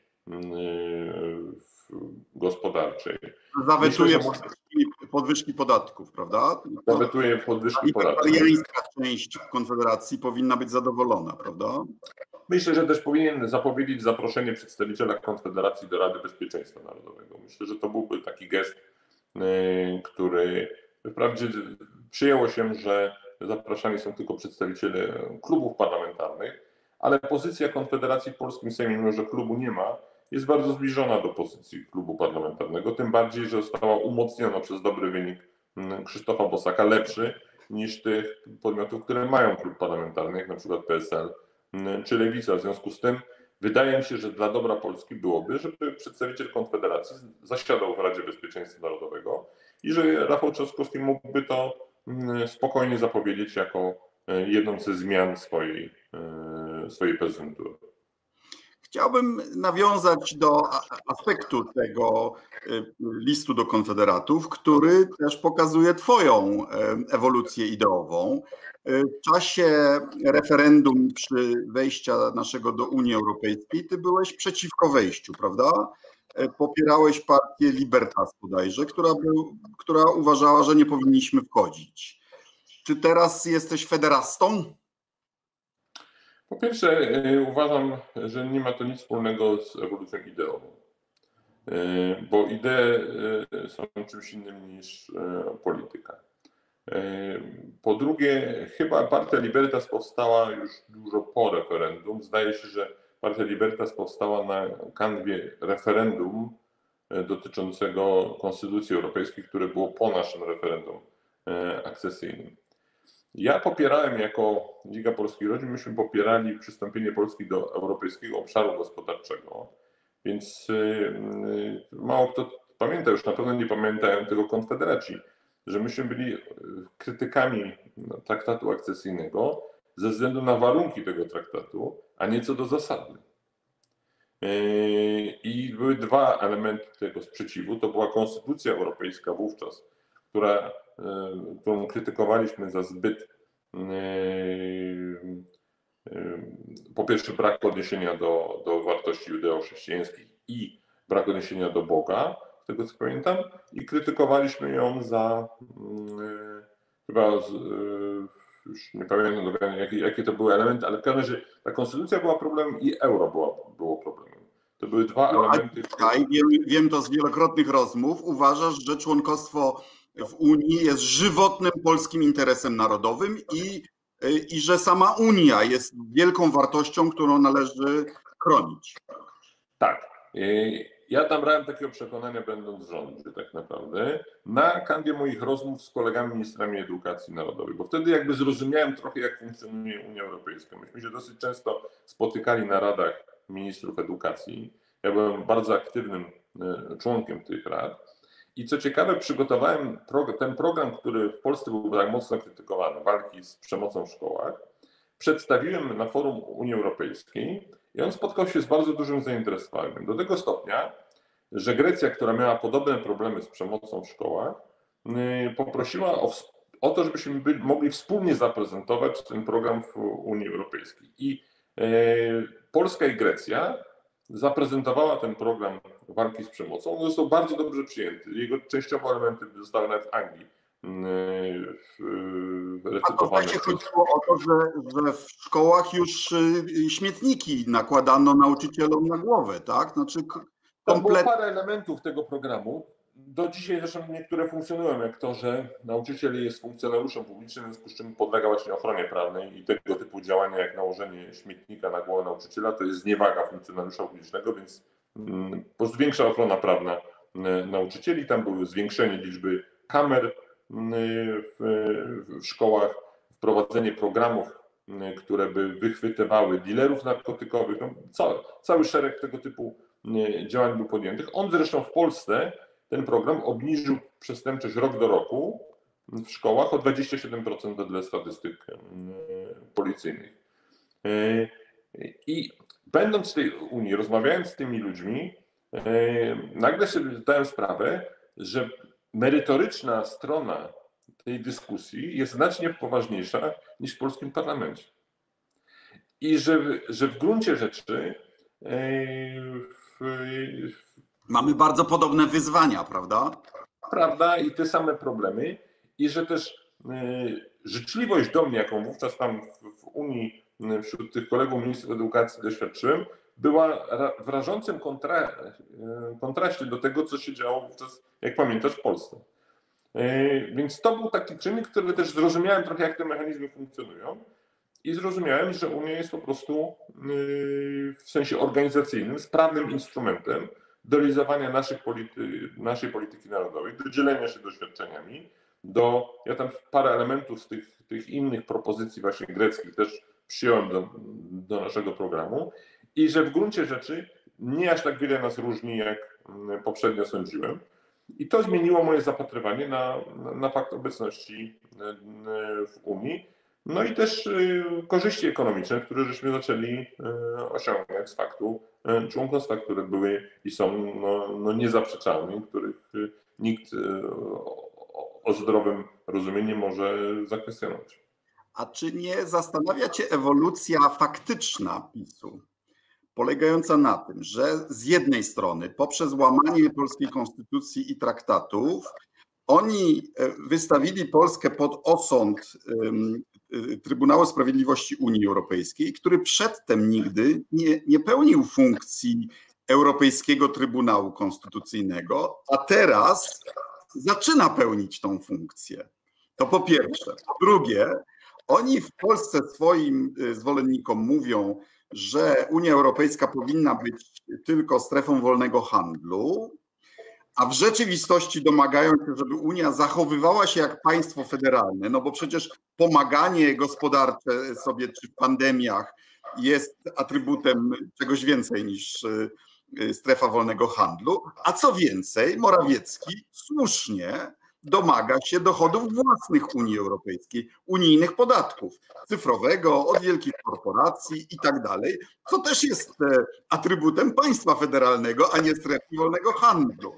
gospodarczej. Zawetuje podwyżki, podwyżki podatków, prawda? Zawetuje podwyżki podatków. Libertariańska część Konfederacji powinna być zadowolona, prawda? Myślę, że też powinien zapowiedzieć zaproszenie przedstawiciela Konfederacji do Rady Bezpieczeństwa Narodowego. Myślę, że to byłby taki gest, który wprawdzie przyjęło się, że zapraszani są tylko przedstawiciele klubów parlamentarnych, ale pozycja Konfederacji w polskim Sejmie, mimo że klubu nie ma, jest bardzo zbliżona do pozycji klubu parlamentarnego, tym bardziej, że została umocniona przez dobry wynik Krzysztofa Bosaka, lepszy niż tych podmiotów, które mają klub parlamentarny, jak na przykład P S L czy Lewica. W związku z tym wydaje mi się, że dla dobra Polski byłoby, żeby przedstawiciel Konfederacji zasiadał w Radzie Bezpieczeństwa Narodowego i że Rafał Trzaskowski mógłby to spokojnie zapowiedzieć jako jedną ze zmian swojej, swojej prezydentury. Chciałbym nawiązać do aspektu tego listu do konfederatów, który też pokazuje twoją ewolucję ideową. W czasie referendum przy wejściu naszego do Unii Europejskiej ty byłeś przeciwko wejściu, prawda? Popierałeś partię Libertas bodajże, która, był, która uważała, że nie powinniśmy wchodzić. Czy teraz jesteś federastą? Po pierwsze, uważam, że nie ma to nic wspólnego z ewolucją ideową, bo idee są czymś innym niż polityka. Po drugie, chyba partia Libertas powstała już dużo po referendum. Zdaje się, że partia Libertas powstała na kanwie referendum dotyczącego Konstytucji Europejskiej, które było po naszym referendum akcesyjnym. Ja popierałem jako Liga Polskich Rodzin, myśmy popierali przystąpienie Polski do Europejskiego Obszaru Gospodarczego, więc mało kto pamięta, już na pewno nie pamiętają tego konfederaci, że myśmy byli krytykami traktatu akcesyjnego ze względu na warunki tego traktatu, a nie co do zasady. I były dwa elementy tego sprzeciwu. To była Konstytucja Europejska wówczas, która, którą krytykowaliśmy za zbyt, po pierwsze, brak odniesienia do, do wartości judeo-chrześcijańskich i brak odniesienia do Boga, z tego co pamiętam, i krytykowaliśmy ją za, chyba już nie pamiętam jakie, jakie to były elementy, ale w każdym razie ta konstytucja była problemem i euro było, było problemem. To były dwa no, elementy. Które... wiem, wiem to z wielokrotnych rozmów. Uważasz, że członkostwo w Unii jest żywotnym polskim interesem narodowym i, i że sama Unia jest wielką wartością, którą należy chronić. Tak. Ja nabrałem takiego przekonania, będąc w rządzie tak naprawdę, na kanwie moich rozmów z kolegami ministrami edukacji narodowej, bo wtedy jakby zrozumiałem trochę, jak funkcjonuje Unia Europejska. Myśmy się dosyć często spotykali na radach ministrów edukacji. Ja byłem bardzo aktywnym członkiem tych rad. I co ciekawe, przygotowałem ten program, który w Polsce był tak mocno krytykowany, walki z przemocą w szkołach, przedstawiłem na forum Unii Europejskiej i on spotkał się z bardzo dużym zainteresowaniem. Do tego stopnia, że Grecja, która miała podobne problemy z przemocą w szkołach, poprosiła o, o to, żebyśmy byli, mogli wspólnie zaprezentować ten program w Unii Europejskiej. I e, Polska i Grecja zaprezentowała ten program walki z przemocą. On został bardzo dobrze przyjęty. Jego częściowe elementy zostały nawet w Anglii recytowane. A to chodziło o to, że, że w szkołach już śmietniki nakładano nauczycielom na głowę, tak? Znaczy komplet... To było parę elementów tego programu. Do dzisiaj zresztą niektóre funkcjonują, jak to, że nauczyciel jest funkcjonariuszem publicznym, w związku z czym podlega właśnie ochronie prawnej i tego typu działania jak nałożenie śmietnika na głowę nauczyciela to jest zniewaga funkcjonariusza publicznego, więc po prostu większa ochrona prawna nauczycieli. Tam były zwiększenie liczby kamer w, w szkołach, wprowadzenie programów które by wychwytywały dealerów narkotykowych. No, cały, cały szereg tego typu działań był podjętych. On zresztą w Polsce, ten program, obniżył przestępczość rok do roku w szkołach o dwadzieścia siedem procent wedle statystyk policyjnych. I będąc w tej Unii, rozmawiając z tymi ludźmi, nagle sobie zdałem sprawę, że merytoryczna strona tej dyskusji jest znacznie poważniejsza niż w polskim parlamencie. I że, że w gruncie rzeczy w, w, mamy bardzo podobne wyzwania, prawda? Prawda, i te same problemy, i że też życzliwość do mnie, jaką wówczas tam w Unii wśród tych kolegów ministrów edukacji doświadczyłem, była w rażącym kontra, kontraście do tego, co się działo wówczas, jak pamiętasz, w Polsce. Więc to był taki czynnik, który też zrozumiałem trochę, jak te mechanizmy funkcjonują, i zrozumiałem, że Unia jest po prostu w sensie organizacyjnym sprawnym instrumentem do realizowania naszych polity, naszej polityki narodowej, do dzielenia się doświadczeniami, do, ja tam parę elementów z tych, tych innych propozycji właśnie greckich też przyjąłem do, do naszego programu, i że w gruncie rzeczy nie aż tak wiele nas różni, jak poprzednio sądziłem. I to zmieniło moje zapatrywanie na, na fakt obecności w Unii. No i też korzyści ekonomiczne, które żeśmy zaczęli osiągać z faktu członkostwa, które były i są no, no niezaprzeczalne, których nikt o zdrowym rozumieniu nie może zakwestionować. A czy nie zastanawia cię ewolucja faktyczna PiS-u, polegająca na tym, że z jednej strony poprzez łamanie polskiej konstytucji i traktatów oni wystawili Polskę pod osąd Trybunału Sprawiedliwości Unii Europejskiej, który przedtem nigdy nie, nie pełnił funkcji Europejskiego Trybunału Konstytucyjnego, a teraz zaczyna pełnić tą funkcję. To po pierwsze. Po drugie, oni w Polsce swoim zwolennikom mówią, że Unia Europejska powinna być tylko strefą wolnego handlu, a w rzeczywistości domagają się, żeby Unia zachowywała się jak państwo federalne, no bo przecież pomaganie gospodarcze sobie czy w pandemiach jest atrybutem czegoś więcej niż strefa wolnego handlu, a co więcej, Morawiecki słusznie domaga się dochodów własnych Unii Europejskiej, unijnych podatków, cyfrowego, od wielkich korporacji i tak dalej, co też jest atrybutem państwa federalnego, a nie strefy wolnego handlu.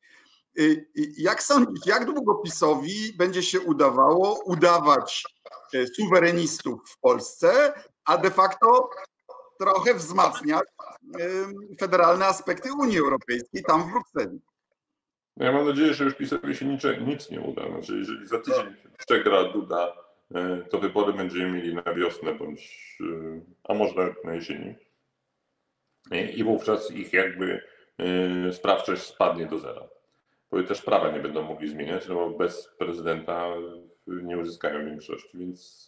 Jak sądzisz, jak długo PiS-owi będzie się udawało udawać suwerenistów w Polsce, a de facto trochę wzmacniać federalne aspekty Unii Europejskiej tam w Brukseli? Ja mam nadzieję, że już PiS-owi się nic, nic nie uda. Znaczy, jeżeli za tydzień przegra Duda, to wybory będziemy mieli na wiosnę, bądź, a może nawet na jesieni. I wówczas ich jakby sprawczość spadnie do zera. Bo też prawa nie będą mogli zmieniać, no bo bez prezydenta nie uzyskają większości, więc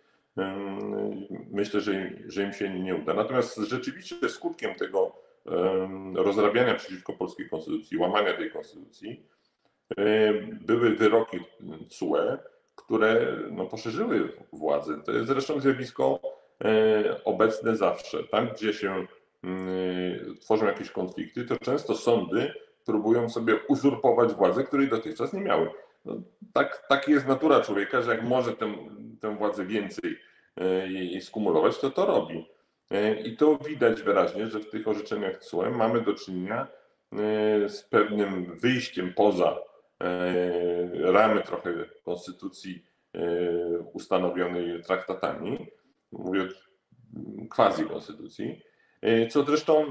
myślę, że, że im się nie uda. Natomiast rzeczywiście skutkiem tego rozrabiania przeciwko polskiej konstytucji, łamania tej konstytucji, były wyroki C U E, które no, poszerzyły władzę. To jest zresztą zjawisko obecne zawsze. Tam, gdzie się tworzą jakieś konflikty, to często sądy próbują sobie uzurpować władzę, której dotychczas nie miały. No, tak, tak jest natura człowieka, że jak może tę, tę władzę więcej jej skumulować, to to robi. I to widać wyraźnie, że w tych orzeczeniach C U E mamy do czynienia z pewnym wyjściem poza ramy trochę konstytucji ustanowionej traktatami, mówię o quasi-konstytucji, co zresztą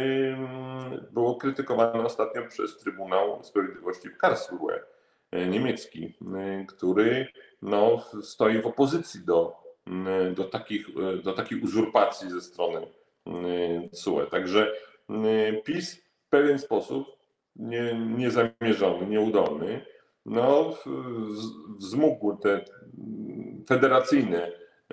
było krytykowane ostatnio przez Trybunał Sprawiedliwości w Karlsruhe niemiecki, który no, stoi w opozycji do, do, takich, do takiej uzurpacji ze strony C U E. Także PiS w pewien sposób nie, niezamierzony, nieudolny, no, wzmógł te federacyjne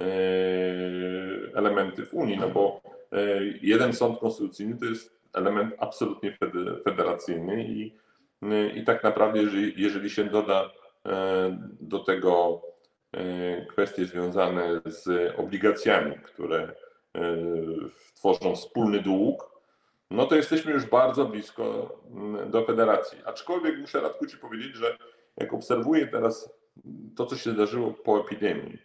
elementy w Unii, no bo jeden sąd konstytucyjny to jest element absolutnie federacyjny i, i tak naprawdę jeżeli, jeżeli się doda do tego kwestie związane z obligacjami, które tworzą wspólny dług, no to jesteśmy już bardzo blisko do federacji. Aczkolwiek muszę, Radku, ci powiedzieć, że jak obserwuję teraz to, co się zdarzyło po epidemii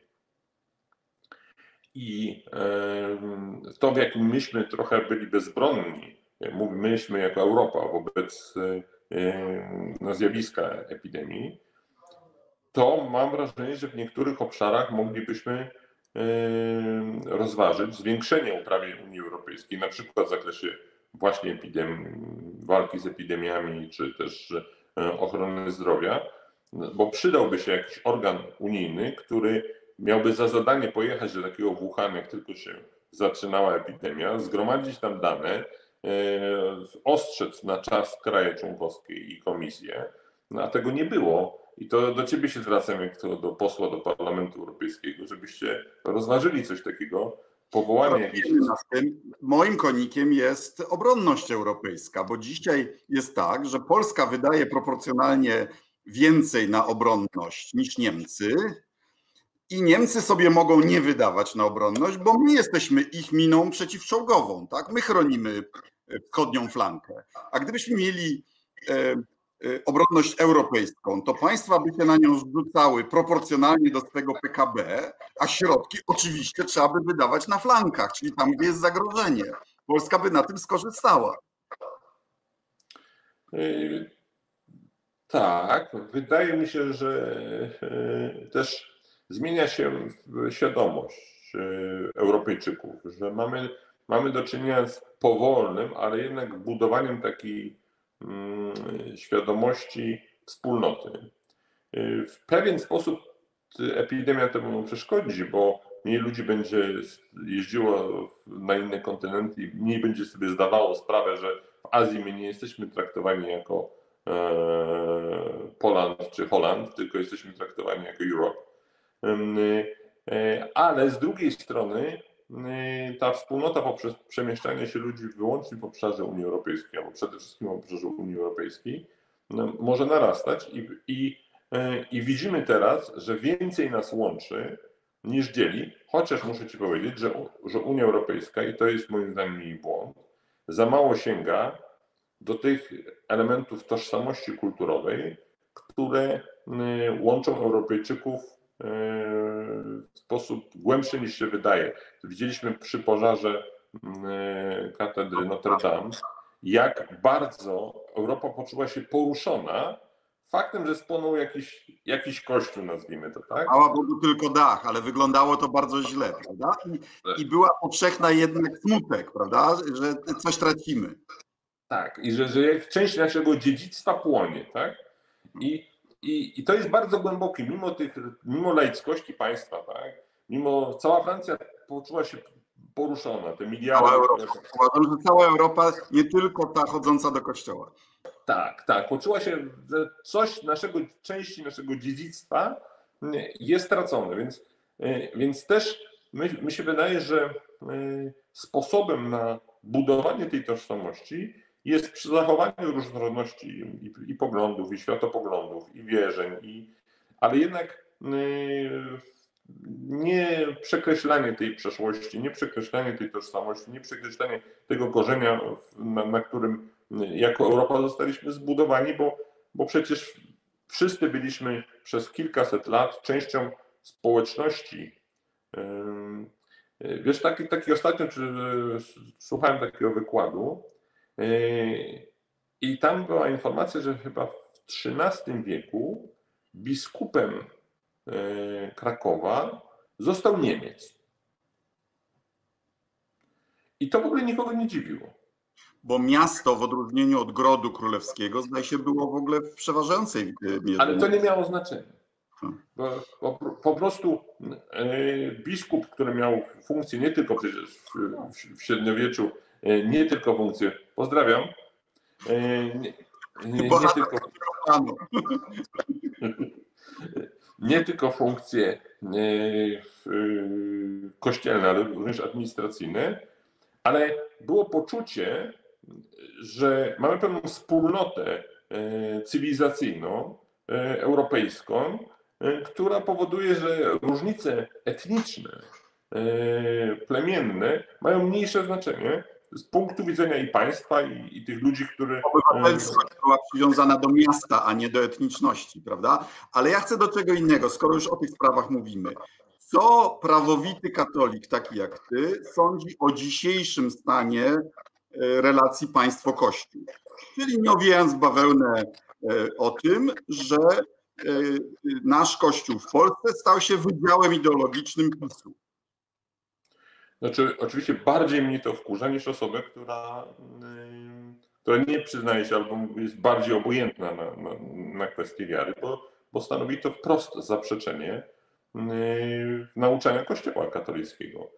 i to, w jakim myśmy trochę byli bezbronni, myśmy jako Europa wobec no, zjawiska epidemii, to mam wrażenie, że w niektórych obszarach moglibyśmy rozważyć zwiększenie uprawy Unii Europejskiej, na przykład w zakresie właśnie epidemii, walki z epidemiami, czy też ochrony zdrowia, bo przydałby się jakiś organ unijny, który miałby za zadanie pojechać do takiego Wuhanu, jak tylko się zaczynała epidemia, zgromadzić tam dane, ostrzec na czas kraje członkowskie i komisję, no, a tego nie było. I to do ciebie się zwracam, jak to do posła do Parlamentu Europejskiego, żebyście rozważyli coś takiego, powołanie jakiejś... Moim konikiem jest obronność europejska, bo dzisiaj jest tak, że Polska wydaje proporcjonalnie więcej na obronność niż Niemcy i Niemcy sobie mogą nie wydawać na obronność, bo my jesteśmy ich miną przeciwczołgową, tak? My chronimy wschodnią flankę. A gdybyśmy mieli obronność europejską, to państwa by się na nią zrzucały proporcjonalnie do swojego P K B, a środki oczywiście trzeba by wydawać na flankach, czyli tam, gdzie jest zagrożenie. Polska by na tym skorzystała. Tak, wydaje mi się, że też zmienia się świadomość Europejczyków, że mamy, mamy do czynienia z powolnym, ale jednak budowaniem takiej świadomości wspólnoty. W pewien sposób epidemia temu przeszkodzi, bo mniej ludzi będzie jeździło na inne kontynenty i mniej będzie sobie zdawało sprawę, że w Azji my nie jesteśmy traktowani jako Poland czy Holand, tylko jesteśmy traktowani jako Europe. Ale z drugiej strony ta wspólnota poprzez przemieszczanie się ludzi wyłącznie w obszarze Unii Europejskiej, albo przede wszystkim w obszarze Unii Europejskiej, no, może narastać i, i, i widzimy teraz, że więcej nas łączy niż dzieli, chociaż muszę ci powiedzieć, że, że Unia Europejska, i to jest moim zdaniem jej błąd, za mało sięga do tych elementów tożsamości kulturowej, które łączą Europejczyków w sposób głębszy niż się wydaje. Widzieliśmy przy pożarze katedry Notre Dame, jak bardzo Europa poczuła się poruszona faktem, że spłonął jakiś, jakiś kościół, nazwijmy to, tak? Chwała Bogu tylko dach, ale wyglądało to bardzo źle, prawda? I, i była powszechna jednak smutek, prawda? Że coś tracimy. Tak, i że, że część naszego dziedzictwa płonie, tak? I I, I to jest bardzo głębokie, mimo tych, mimo laickości państwa, tak? Mimo cała Francja poczuła się poruszona, te miliardy. Cała Europa. Uważam, że cała Europa, nie tylko ta chodząca do kościoła. Tak, tak. Poczuła się, że coś naszego, części naszego dziedzictwa jest stracone, więc, więc też my, mi się wydaje, że sposobem na budowanie tej tożsamości jest przy zachowaniu różnorodności i, i poglądów, i światopoglądów, i wierzeń, i, ale jednak nie przekreślanie tej przeszłości, nie przekreślanie tej tożsamości, nie przekreślanie tego korzenia, na, na którym jako Europa zostaliśmy zbudowani, bo, bo przecież wszyscy byliśmy przez kilkaset lat częścią społeczności. Wiesz, taki, taki ostatnio czy, słuchałem takiego wykładu, i tam była informacja, że chyba w trzynastym wieku biskupem Krakowa został Niemiec. I to w ogóle nikogo nie dziwiło. Bo miasto w odróżnieniu od Grodu Królewskiego zdaje się było w ogóle w przeważającej mierze. Ale to nie miało znaczenia. Bo, bo po prostu biskup, który miał funkcję nie tylko przecież w, w średniowieczu, nie tylko funkcję, pozdrawiam, nie, nie, nie, tylko, nie tylko funkcje kościelne, ale również administracyjne, ale było poczucie, że mamy pewną wspólnotę cywilizacyjną, europejską, która powoduje, że różnice etniczne, plemienne mają mniejsze znaczenie z punktu widzenia i państwa, i, i tych ludzi, którzy... Obywatelstwo była przywiązana do miasta, a nie do etniczności, prawda? Ale ja chcę do czego innego, skoro już o tych sprawach mówimy. Co prawowity katolik, taki jak ty, sądzi o dzisiejszym stanie relacji państwo-kościół? Czyli nie owijając w bawełnę o tym, że nasz Kościół w Polsce stał się wydziałem ideologicznym PiSu. Znaczy, oczywiście bardziej mnie to wkurza niż osobę, która, która nie przyznaje się albo jest bardziej obojętna na, na, na kwestię wiary, bo, bo stanowi to wprost zaprzeczenie nauczania Kościoła katolickiego.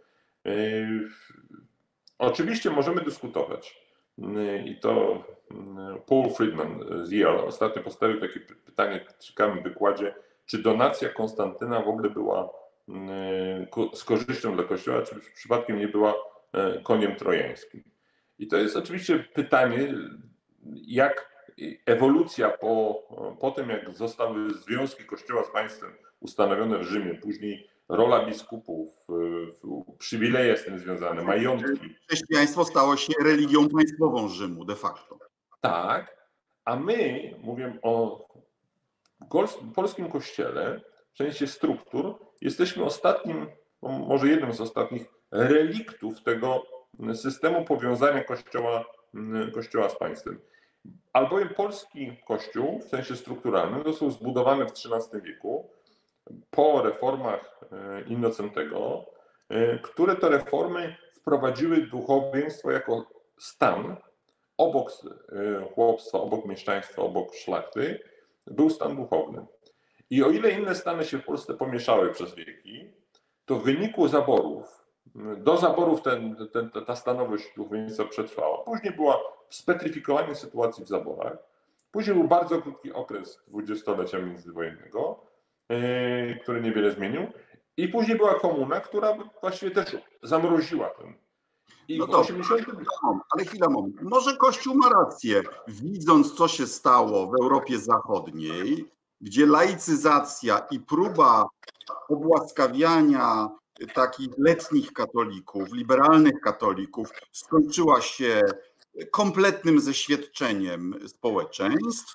Oczywiście możemy dyskutować i to Paul Friedman z Yale ostatnio postawił takie pytanie w ciekawym wykładzie, czy donacja Konstantyna w ogóle była z korzyścią dla Kościoła, czy przypadkiem nie była koniem trojańskim. I to jest oczywiście pytanie, jak ewolucja po, po tym, jak zostały związki Kościoła z państwem ustanowione w Rzymie, później rola biskupów, przywileje z tym związane, majątki. Chrześcijaństwo stało się religią państwową Rzymu de facto. Tak, a my, mówię o polskim kościele, w sensie struktur, jesteśmy ostatnim, może jednym z ostatnich reliktów tego systemu powiązania kościoła, kościoła z państwem. Albowiem polski kościół w sensie strukturalnym został zbudowany w trzynastym wieku po reformach Innocentego, które to reformy wprowadziły duchowieństwo jako stan obok chłopstwa, obok mieszczaństwa, obok szlachty, był stan duchowny. I o ile inne stany się w Polsce pomieszały przez wieki, to w wyniku zaborów, do zaborów ten, ten, ta stanowość duchowieństwa przetrwała. Później była spetryfikowanie sytuacji w zaborach. Później był bardzo krótki okres dwudziestolecia międzywojennego, yy, który niewiele zmienił. I później była komuna, która właściwie też zamroziła ten. I no w dobrze, osiemdziesiątym... ale chwila, moment. Może Kościół ma rację, widząc co się stało w Europie Zachodniej, gdzie laicyzacja i próba obłaskawiania takich letnich katolików, liberalnych katolików skończyła się kompletnym zeświadczeniem społeczeństw.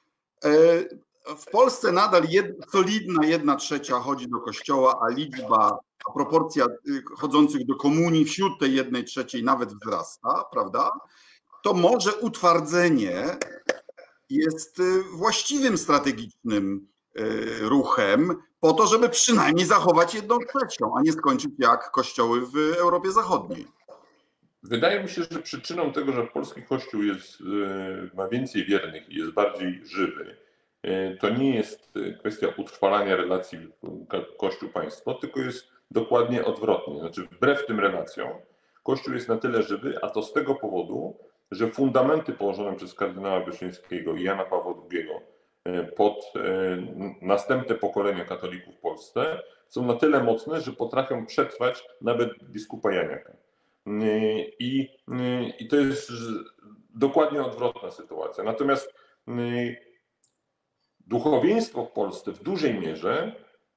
W Polsce nadal jed, solidna jedna trzecia chodzi do kościoła, a liczba, a proporcja chodzących do komunii wśród tej jednej trzeciej nawet wzrasta, prawda? To może utwardzenie jest właściwym strategicznym ruchem po to, żeby przynajmniej zachować jedną trzecią, a nie skończyć jak kościoły w Europie Zachodniej. Wydaje mi się, że przyczyną tego, że polski kościół jest, ma więcej wiernych i jest bardziej żywy, to nie jest kwestia utrwalania relacji kościół-państwo, tylko jest dokładnie odwrotnie. Znaczy wbrew tym relacjom kościół jest na tyle żywy, a to z tego powodu, że fundamenty położone przez kardynała Wyszyńskiego i Jana Pawła drugiego pod następne pokolenia katolików w Polsce są na tyle mocne, że potrafią przetrwać nawet biskupa Janiaka. I, i to jest dokładnie odwrotna sytuacja. Natomiast duchowieństwo w Polsce w dużej mierze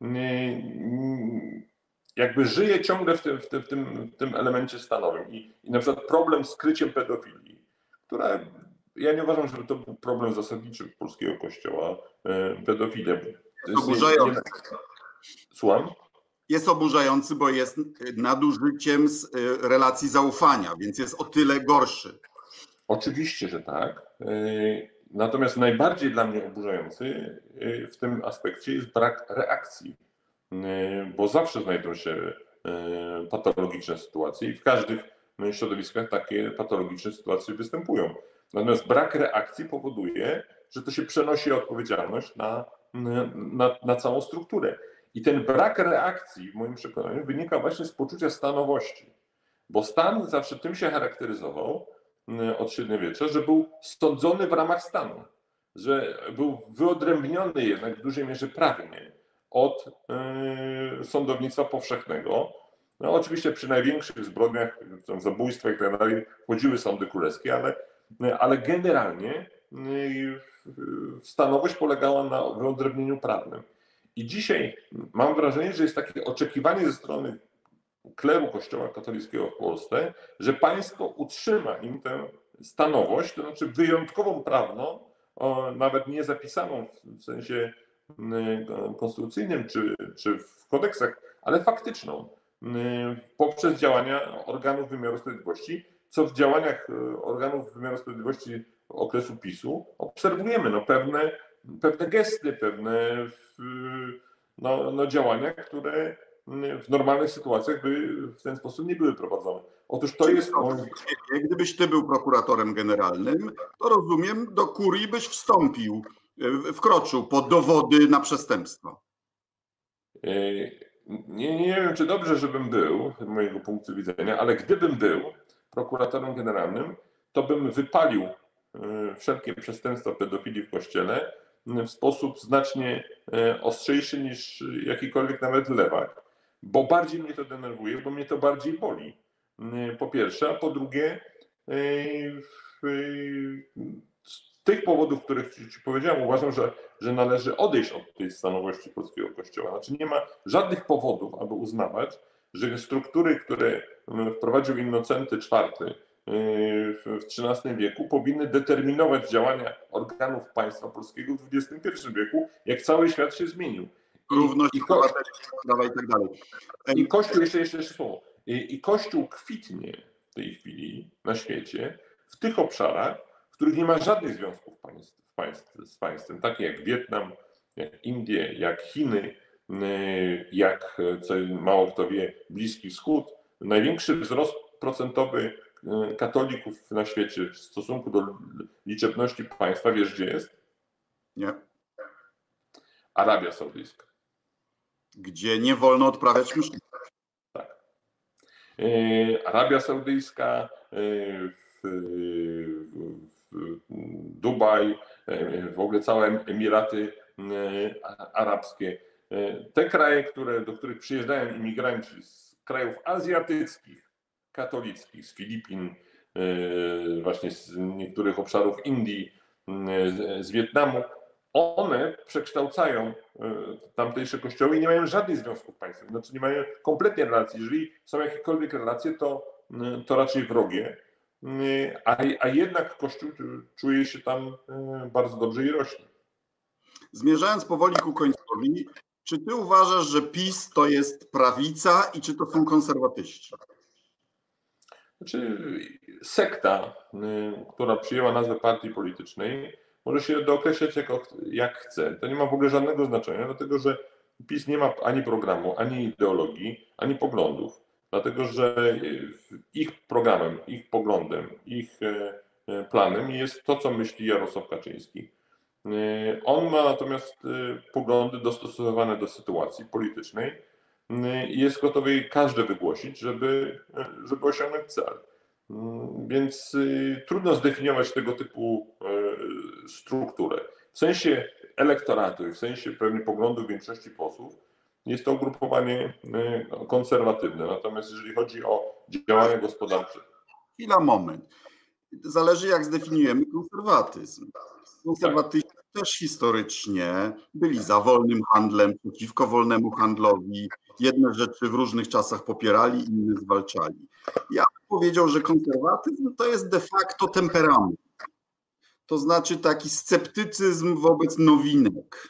jakby żyje ciągle w tym, w tym, w tym, w tym elemencie stanowym. I, I na przykład problem z kryciem pedofilii, która ja nie uważam, żeby to był problem zasadniczy polskiego kościoła, pedofilia. Jest oburzający. Słucham? Jest oburzający, bo jest nadużyciem z relacji zaufania, więc jest o tyle gorszy. Oczywiście, że tak. Natomiast najbardziej dla mnie oburzający w tym aspekcie jest brak reakcji, bo zawsze znajdą się patologiczne sytuacje i w każdych środowiskach takie patologiczne sytuacje występują. Natomiast brak reakcji powoduje, że to się przenosi odpowiedzialność na, na, na całą strukturę. I ten brak reakcji, w moim przekonaniu, wynika właśnie z poczucia stanowości. Bo stan zawsze tym się charakteryzował od średniowiecza, że był sądzony w ramach stanu. Że był wyodrębniony jednak w dużej mierze prawnie od yy, sądownictwa powszechnego. No oczywiście przy największych zbrodniach, zabójstwach i tak dalej, chodziły sądy królewskie, ale, ale generalnie yy, stanowość polegała na wyodrębnieniu prawnym. I dzisiaj mam wrażenie, że jest takie oczekiwanie ze strony kleru Kościoła katolickiego w Polsce, że państwo utrzyma im tę stanowość, to znaczy wyjątkową prawną, nawet nie zapisaną w sensie konstytucyjnym czy, czy w kodeksach, ale faktyczną, poprzez działania organów wymiaru sprawiedliwości, co w działaniach organów wymiaru sprawiedliwości okresu PiSu obserwujemy no pewne, pewne gesty, pewne no, no działania, które w normalnych sytuacjach by w ten sposób nie były prowadzone. Otóż to jest... Gdybyś ty był prokuratorem generalnym, to rozumiem, do kurii byś wstąpił, wkroczył po dowody na przestępstwo. Nie, nie wiem, czy dobrze, żebym był, z mojego punktu widzenia, ale gdybym był prokuratorem generalnym, to bym wypalił wszelkie przestępstwa pedofilii w Kościele w sposób znacznie ostrzejszy niż jakikolwiek nawet lewak, bo bardziej mnie to denerwuje, bo mnie to bardziej boli. Po pierwsze, a po drugie, z tych powodów, których ci powiedziałem, uważam, że, że należy odejść od tej stanowości polskiego Kościoła. Znaczy nie ma żadnych powodów, aby uznawać, że struktury, które wprowadził Innocenty czwarty w trzynastym wieku, powinny determinować działania organów państwa polskiego w dwudziestym pierwszym wieku, jak cały świat się zmienił. Równość, i, ko- prawa i tak dalej. I Kościół, jeszcze, jeszcze, jeszcze słowo, I, i Kościół kwitnie w tej chwili na świecie w tych obszarach, w których nie ma żadnych związków państw, państw, z państwem, takie jak Wietnam, jak Indie, jak Chiny, jak, co mało kto wie, Bliski Wschód. Największy wzrost procentowy katolików na świecie w stosunku do liczebności państwa, wiesz gdzie jest? Nie. Arabia Saudyjska. Gdzie nie wolno odprawiać mszy. Tak. Arabia Saudyjska, Dubaj, w ogóle całe Emiraty Arabskie. Te kraje, które, do których przyjeżdżają imigranci z krajów azjatyckich, katolickich, z Filipin, właśnie z niektórych obszarów Indii, z Wietnamu, one przekształcają tamtejsze kościoły i nie mają żadnych związków państwowych, znaczy nie mają kompletnie relacji. Jeżeli są jakiekolwiek relacje, to, to raczej wrogie, a, a jednak Kościół czuje się tam bardzo dobrze i rośnie. Zmierzając powoli ku końcowi, czy ty uważasz, że PiS to jest prawica i czy to są konserwatyści? Znaczy, sekta, która przyjęła nazwę partii politycznej, może się dookreślać jak, jak chce. To nie ma w ogóle żadnego znaczenia, dlatego że PiS nie ma ani programu, ani ideologii, ani poglądów. Dlatego że ich programem, ich poglądem, ich planem jest to, co myśli Jarosław Kaczyński. On ma natomiast poglądy dostosowane do sytuacji politycznej i jest gotowy każde wygłosić, żeby, żeby osiągnąć cel. Więc trudno zdefiniować tego typu strukturę. W sensie elektoratu i w sensie pewnie poglądów większości posłów jest to ugrupowanie konserwatywne. Natomiast jeżeli chodzi o działania gospodarcze... Chwila, moment. Zależy jak zdefiniujemy konserwatyzm. Konserwatyści tak. też historycznie byli za wolnym handlem, przeciwko wolnemu handlowi. Jedne rzeczy w różnych czasach popierali, inne zwalczali. Ja bym powiedział, że konserwatyzm to jest de facto temperament. To znaczy taki sceptycyzm wobec nowinek,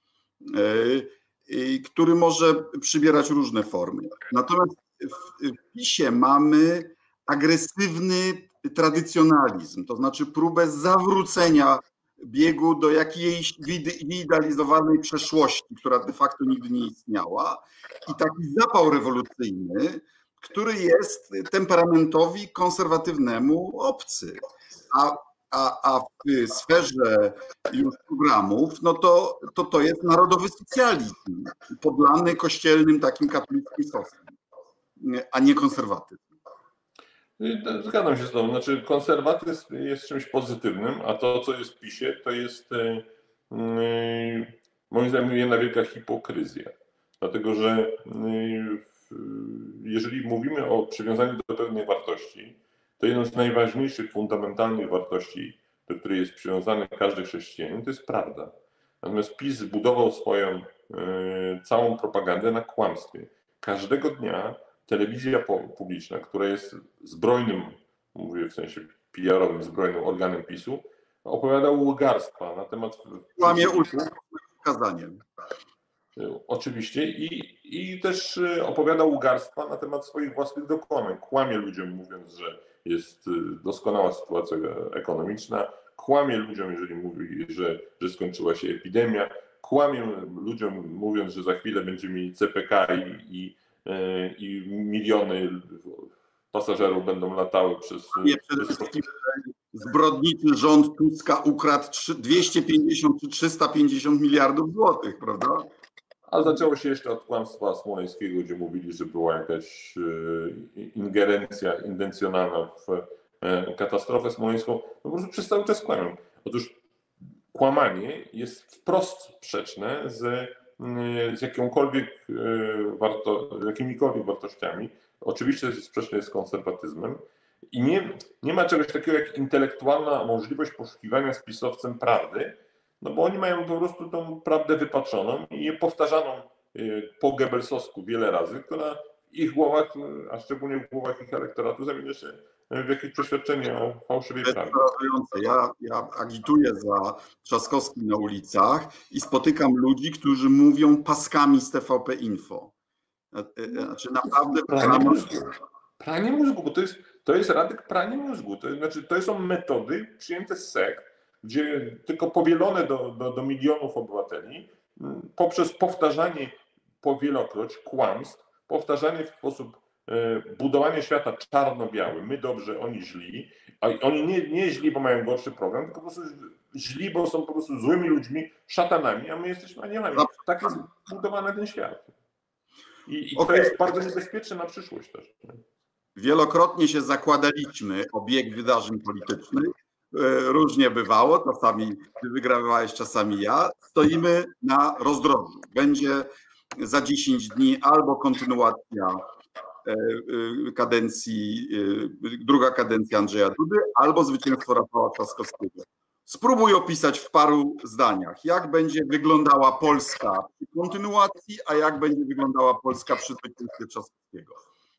który może przybierać różne formy. Natomiast w PiSie mamy agresywny tradycjonalizm, to znaczy próbę zawrócenia biegu do jakiejś wyidealizowanej przeszłości, która de facto nigdy nie istniała, i taki zapał rewolucyjny, który jest temperamentowi konserwatywnemu obcy. A, a, a w sferze już programów, no to, to to jest narodowy socjalizm, podlany kościelnym takim katolickim sosem, a nie konserwatyzm. Zgadzam się z tobą. Znaczy konserwatyzm jest czymś pozytywnym, a to, co jest w PiSie, to jest yy, moim zdaniem jedna wielka hipokryzja. Dlatego, że yy, jeżeli mówimy o przywiązaniu do pewnej wartości, to jedną z najważniejszych, fundamentalnych wartości, do której jest przywiązany każdy chrześcijanin, to jest prawda. Natomiast PiS zbudował swoją całą propagandę na kłamstwie. Każdego dnia telewizja publiczna, która jest zbrojnym, mówię w sensie P R-owym, zbrojnym organem PiSu, opowiada łgarstwa na temat... Kłamie ukazaniem. Oczywiście i, i też opowiada łgarstwa na temat swoich własnych dokłamań. Kłamie ludziom, mówiąc, że jest doskonała sytuacja ekonomiczna. Kłamie ludziom, jeżeli mówi, że, że skończyła się epidemia. Kłamie ludziom, mówiąc, że za chwilę będziemy mieli C P K i, i, i miliony pasażerów będą latały przez... Nie, przede wszystkim zbrodniczy rząd Tuska ukradł dwieście pięćdziesiąt czy trzysta pięćdziesiąt miliardów złotych, prawda? A zaczęło się jeszcze od kłamstwa smoleńskiego, gdzie mówili, że była jakaś ingerencja intencjonalna w katastrofę smoleńską. No po prostu przez cały czas kłamią. Otóż kłamanie jest wprost sprzeczne z, z jakąkolwiek warto, jakimikolwiek wartościami. Oczywiście jest sprzeczne z konserwatyzmem i nie, nie ma czegoś takiego jak intelektualna możliwość poszukiwania z pisowcem prawdy, no bo oni mają po prostu tą prawdę wypaczoną i je powtarzaną po Goebbelsowsku wiele razy, która w ich głowach, a szczególnie w głowach ich elektoratu, zamienia się w jakieś przeświadczenie o fałszywej prawdzie. Ja, ja agituję za Trzaskowskim na ulicach i spotykam ludzi, którzy mówią paskami z T V P Info. Znaczy naprawdę... Pranie mózgu, pranie mózgu bo to jest, to jest Radek pranie mózgu. To, znaczy, to są metody przyjęte z sekt, gdzie tylko powielone do, do, do milionów obywateli poprzez powtarzanie powielokroć kłamstw, powtarzanie w sposób budowanie świata czarno-biały, my dobrze, oni źli, a oni nie, nie źli, bo mają gorszy program, tylko po prostu źli, bo są po prostu złymi ludźmi, szatanami, a my jesteśmy anielami. Tak jest budowany ten świat. I, i okay. To jest bardzo niebezpieczne na przyszłość też. Wielokrotnie się zakładaliśmy o bieg wydarzeń politycznych. Różnie bywało, czasami ty wygrywałeś, czasami ja. Stoimy na rozdrożu. Będzie za dziesięć dni albo kontynuacja kadencji, druga kadencja Andrzeja Dudy, albo zwycięstwo Rafała Trzaskowskiego. Spróbuj opisać w paru zdaniach, jak będzie wyglądała Polska przy kontynuacji, a jak będzie wyglądała Polska przy zwycięstwie Trzaskowskiego.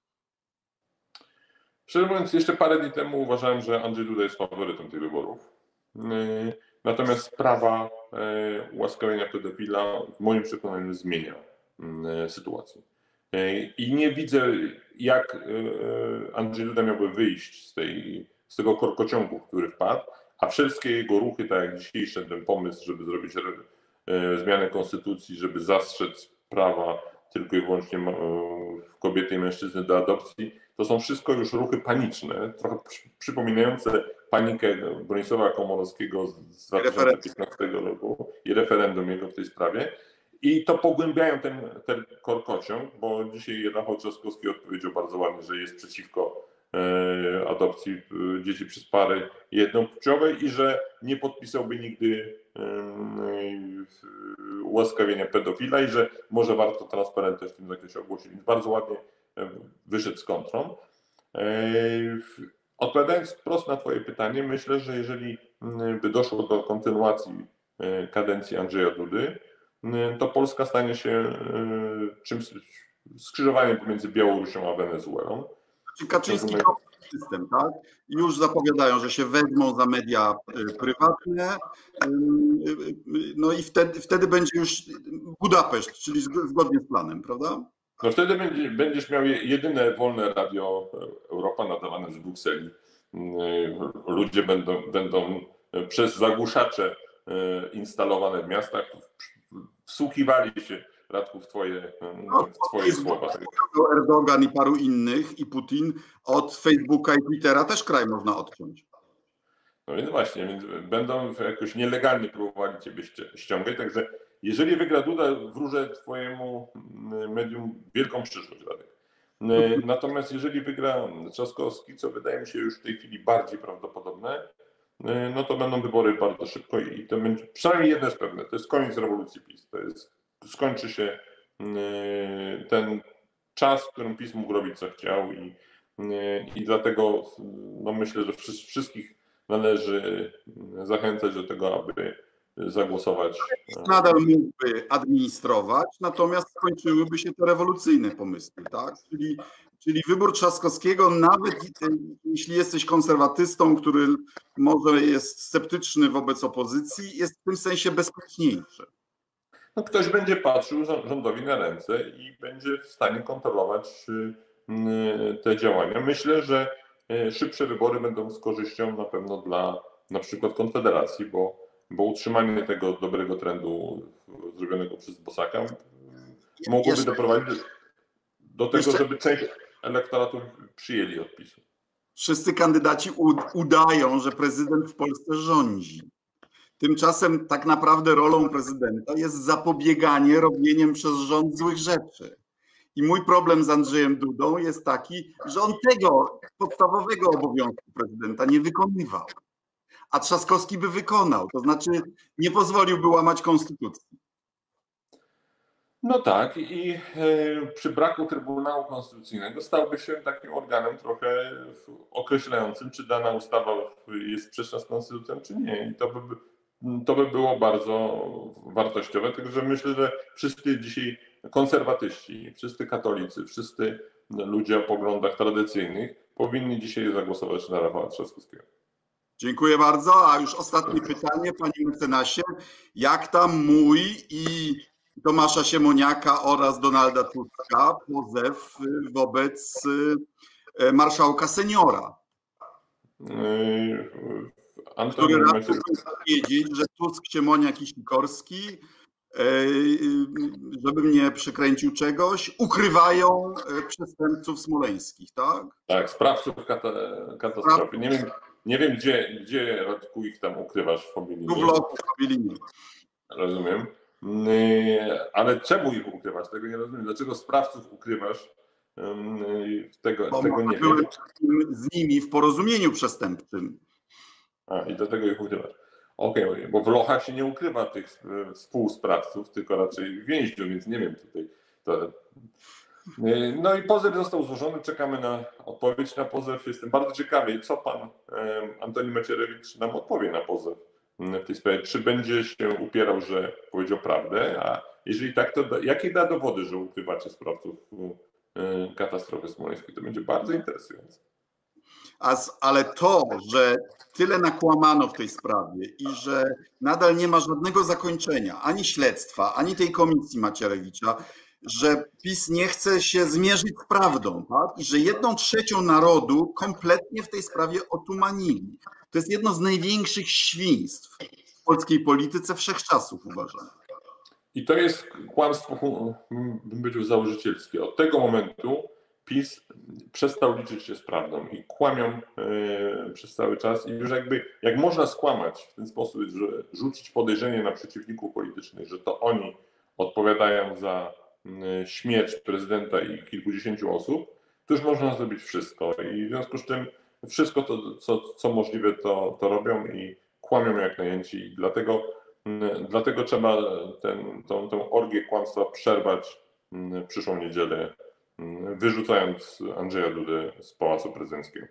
Szczerze mówiąc, jeszcze parę dni temu uważałem, że Andrzej Duda jest faworytem tych wyborów. Natomiast sprawa ułaskawienia pedofila w moim przekonaniu zmienia sytuację. I nie widzę, jak Andrzej Duda miałby wyjść z, tej, z tego korkociągu, w który wpadł, a wszystkie jego ruchy, tak jak dzisiejszy ten pomysł, żeby zrobić zmianę konstytucji, żeby zastrzec prawa tylko i wyłącznie kobiety i mężczyzny do adopcji, to są wszystko już ruchy paniczne, trochę przypominające panikę Bronisława Komorowskiego z dwa tysiące piętnastego roku i referendum jego w tej sprawie. I to pogłębiają ten, ten korkociąg, bo dzisiaj Rafał Trzaskowski odpowiedział bardzo ładnie, że jest przeciwko e, adopcji dzieci przez pary jednopłciowe i że nie podpisałby nigdy e, ułaskawienia pedofila i że może warto transparentność w tym zakresie ogłosić. Więc bardzo ładnie wyszedł z kontrą. E, odpowiadając wprost na twoje pytanie, myślę, że jeżeli by doszło do kontynuacji kadencji Andrzeja Dudy, to Polska stanie się czymś skrzyżowaniem pomiędzy Białorusią a Wenezuelą. Czy Kaczyński to system, tak? Już zapowiadają, że się wezmą za media prywatne, no i wtedy, wtedy będzie już Budapeszt, czyli zgodnie z planem, prawda? No wtedy będziesz miał jedyne wolne radio Europa nadawane z Brukseli. Ludzie będą, będą przez zagłuszacze instalowane w miastach wsłuchiwali się, Radku, w twoje, no, w twoje słowa. Erdogan i paru innych i Putin od Facebooka i Twittera też kraj można odciąć. No więc właśnie, więc będą jakoś nielegalnie próbowali ciebie ściągać, także jeżeli wygra Duda, wróżę twojemu medium wielką przyszłość, Radek. Natomiast jeżeli wygra Trzaskowski, co wydaje mi się już w tej chwili bardziej prawdopodobne, no to będą wybory bardzo szybko i to będzie, przynajmniej jedno jest pewne, to jest koniec rewolucji PiS. To jest, skończy się ten czas, w którym PiS mógł robić co chciał i, i dlatego no myślę, że wszystkich należy zachęcać do tego, aby zagłosować. Nadal mógłby administrować, natomiast skończyłyby się te rewolucyjne pomysły, tak? Czyli, czyli wybór Trzaskowskiego, nawet jeśli jesteś konserwatystą, który może jest sceptyczny wobec opozycji, jest w tym sensie bezpieczniejszy. No, ktoś będzie patrzył rządowi na ręce i będzie w stanie kontrolować te działania. Myślę, że szybsze wybory będą z korzyścią na pewno dla na przykład Konfederacji, bo, bo utrzymanie tego dobrego trendu zrobionego przez Bosaka mogłoby jeszcze doprowadzić do tego, jeszcze, żeby część elektoratu przyjęli od PiS-u. Wszyscy kandydaci udają, że prezydent w Polsce rządzi. Tymczasem tak naprawdę rolą prezydenta jest zapobieganie robieniem przez rząd złych rzeczy. I mój problem z Andrzejem Dudą jest taki, że on tego podstawowego obowiązku prezydenta nie wykonywał. A Trzaskowski by wykonał, to znaczy nie pozwoliłby łamać konstytucji. No tak, i przy braku Trybunału Konstytucyjnego stałby się takim organem trochę określającym, czy dana ustawa jest sprzeczna z konstytucją, czy nie. I to by, to by było bardzo wartościowe. Także myślę, że wszyscy dzisiaj konserwatyści, wszyscy katolicy, wszyscy ludzie o poglądach tradycyjnych powinni dzisiaj zagłosować na Rafała Trzaskowskiego. Dziękuję bardzo. A już ostatnie pytanie, panie mecenasie. Jak tam mój i Tomasza Siemoniaka oraz Donalda Tuska pozew wobec marszałka seniora? Yy, który raczył powiedzieć, że Tusk, Siemoniak i Sikorski, żebym nie przekręcił czegoś, ukrywają przestępców smoleńskich, tak? Tak, sprawców katastrofy. Nie wiem, nie wiem gdzie, gdzie Radku ich tam ukrywasz w Chobilinie. Tu w loku w Chobilinie. Rozumiem. Ale czemu ich ukrywasz? Tego nie rozumiem. Dlaczego sprawców ukrywasz? Tego, Bo tego nie byłem wiem. z nimi w porozumieniu przestępczym. A, i do tego ich ukrywasz. Okej, okay, bo w lochach się nie ukrywa tych współsprawców, tylko raczej więźniów, więc nie wiem tutaj. To... No i pozew został złożony, czekamy na odpowiedź na pozew. Jestem bardzo ciekawy, co pan Antoni Macierewicz nam odpowie na pozew w tej sprawie. Czy będzie się upierał, że powiedział prawdę, a jeżeli tak, to jakie da dowody, że ukrywacie sprawców katastrofy smoleńskiej? To będzie bardzo interesujące. Ale to, że tyle nakłamano w tej sprawie i że nadal nie ma żadnego zakończenia, ani śledztwa, ani tej komisji Macierewicza, że PiS nie chce się zmierzyć z prawdą, tak? I że jedną trzecią narodu kompletnie w tej sprawie otumanili. To jest jedno z największych świństw w polskiej polityce wszechczasów, uważam. I to jest kłamstwo, bym powiedział, założycielskie. Od tego momentu PiS przestał liczyć się z prawdą i kłamią yy, przez cały czas. I już jakby, jak można skłamać w ten sposób, że rzucić podejrzenie na przeciwników politycznych, że to oni odpowiadają za yy, śmierć prezydenta i kilkudziesięciu osób, to już można zrobić wszystko. I w związku z czym wszystko to, co, co możliwe, to, to robią i kłamią jak najęci. I dlatego, yy, dlatego trzeba ten, tą, tą orgię kłamstwa przerwać yy, przyszłą niedzielę, wyrzucając Andrzeja Dudę z Pałacu Prezydenckiego.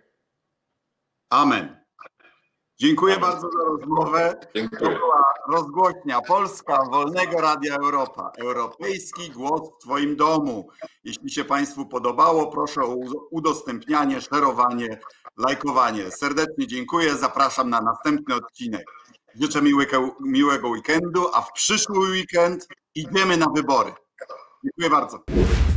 Amen. Dziękuję Amen. bardzo za rozmowę. Dziękuję. To była rozgłośnia Polska Wolnego Radia Europa. Europejski głos w Twoim domu. Jeśli się Państwu podobało, proszę o udostępnianie, szerowanie, lajkowanie. Serdecznie dziękuję. Zapraszam na następny odcinek. Życzę miłego, miłego weekendu, a w przyszły weekend idziemy na wybory. Dziękuję bardzo.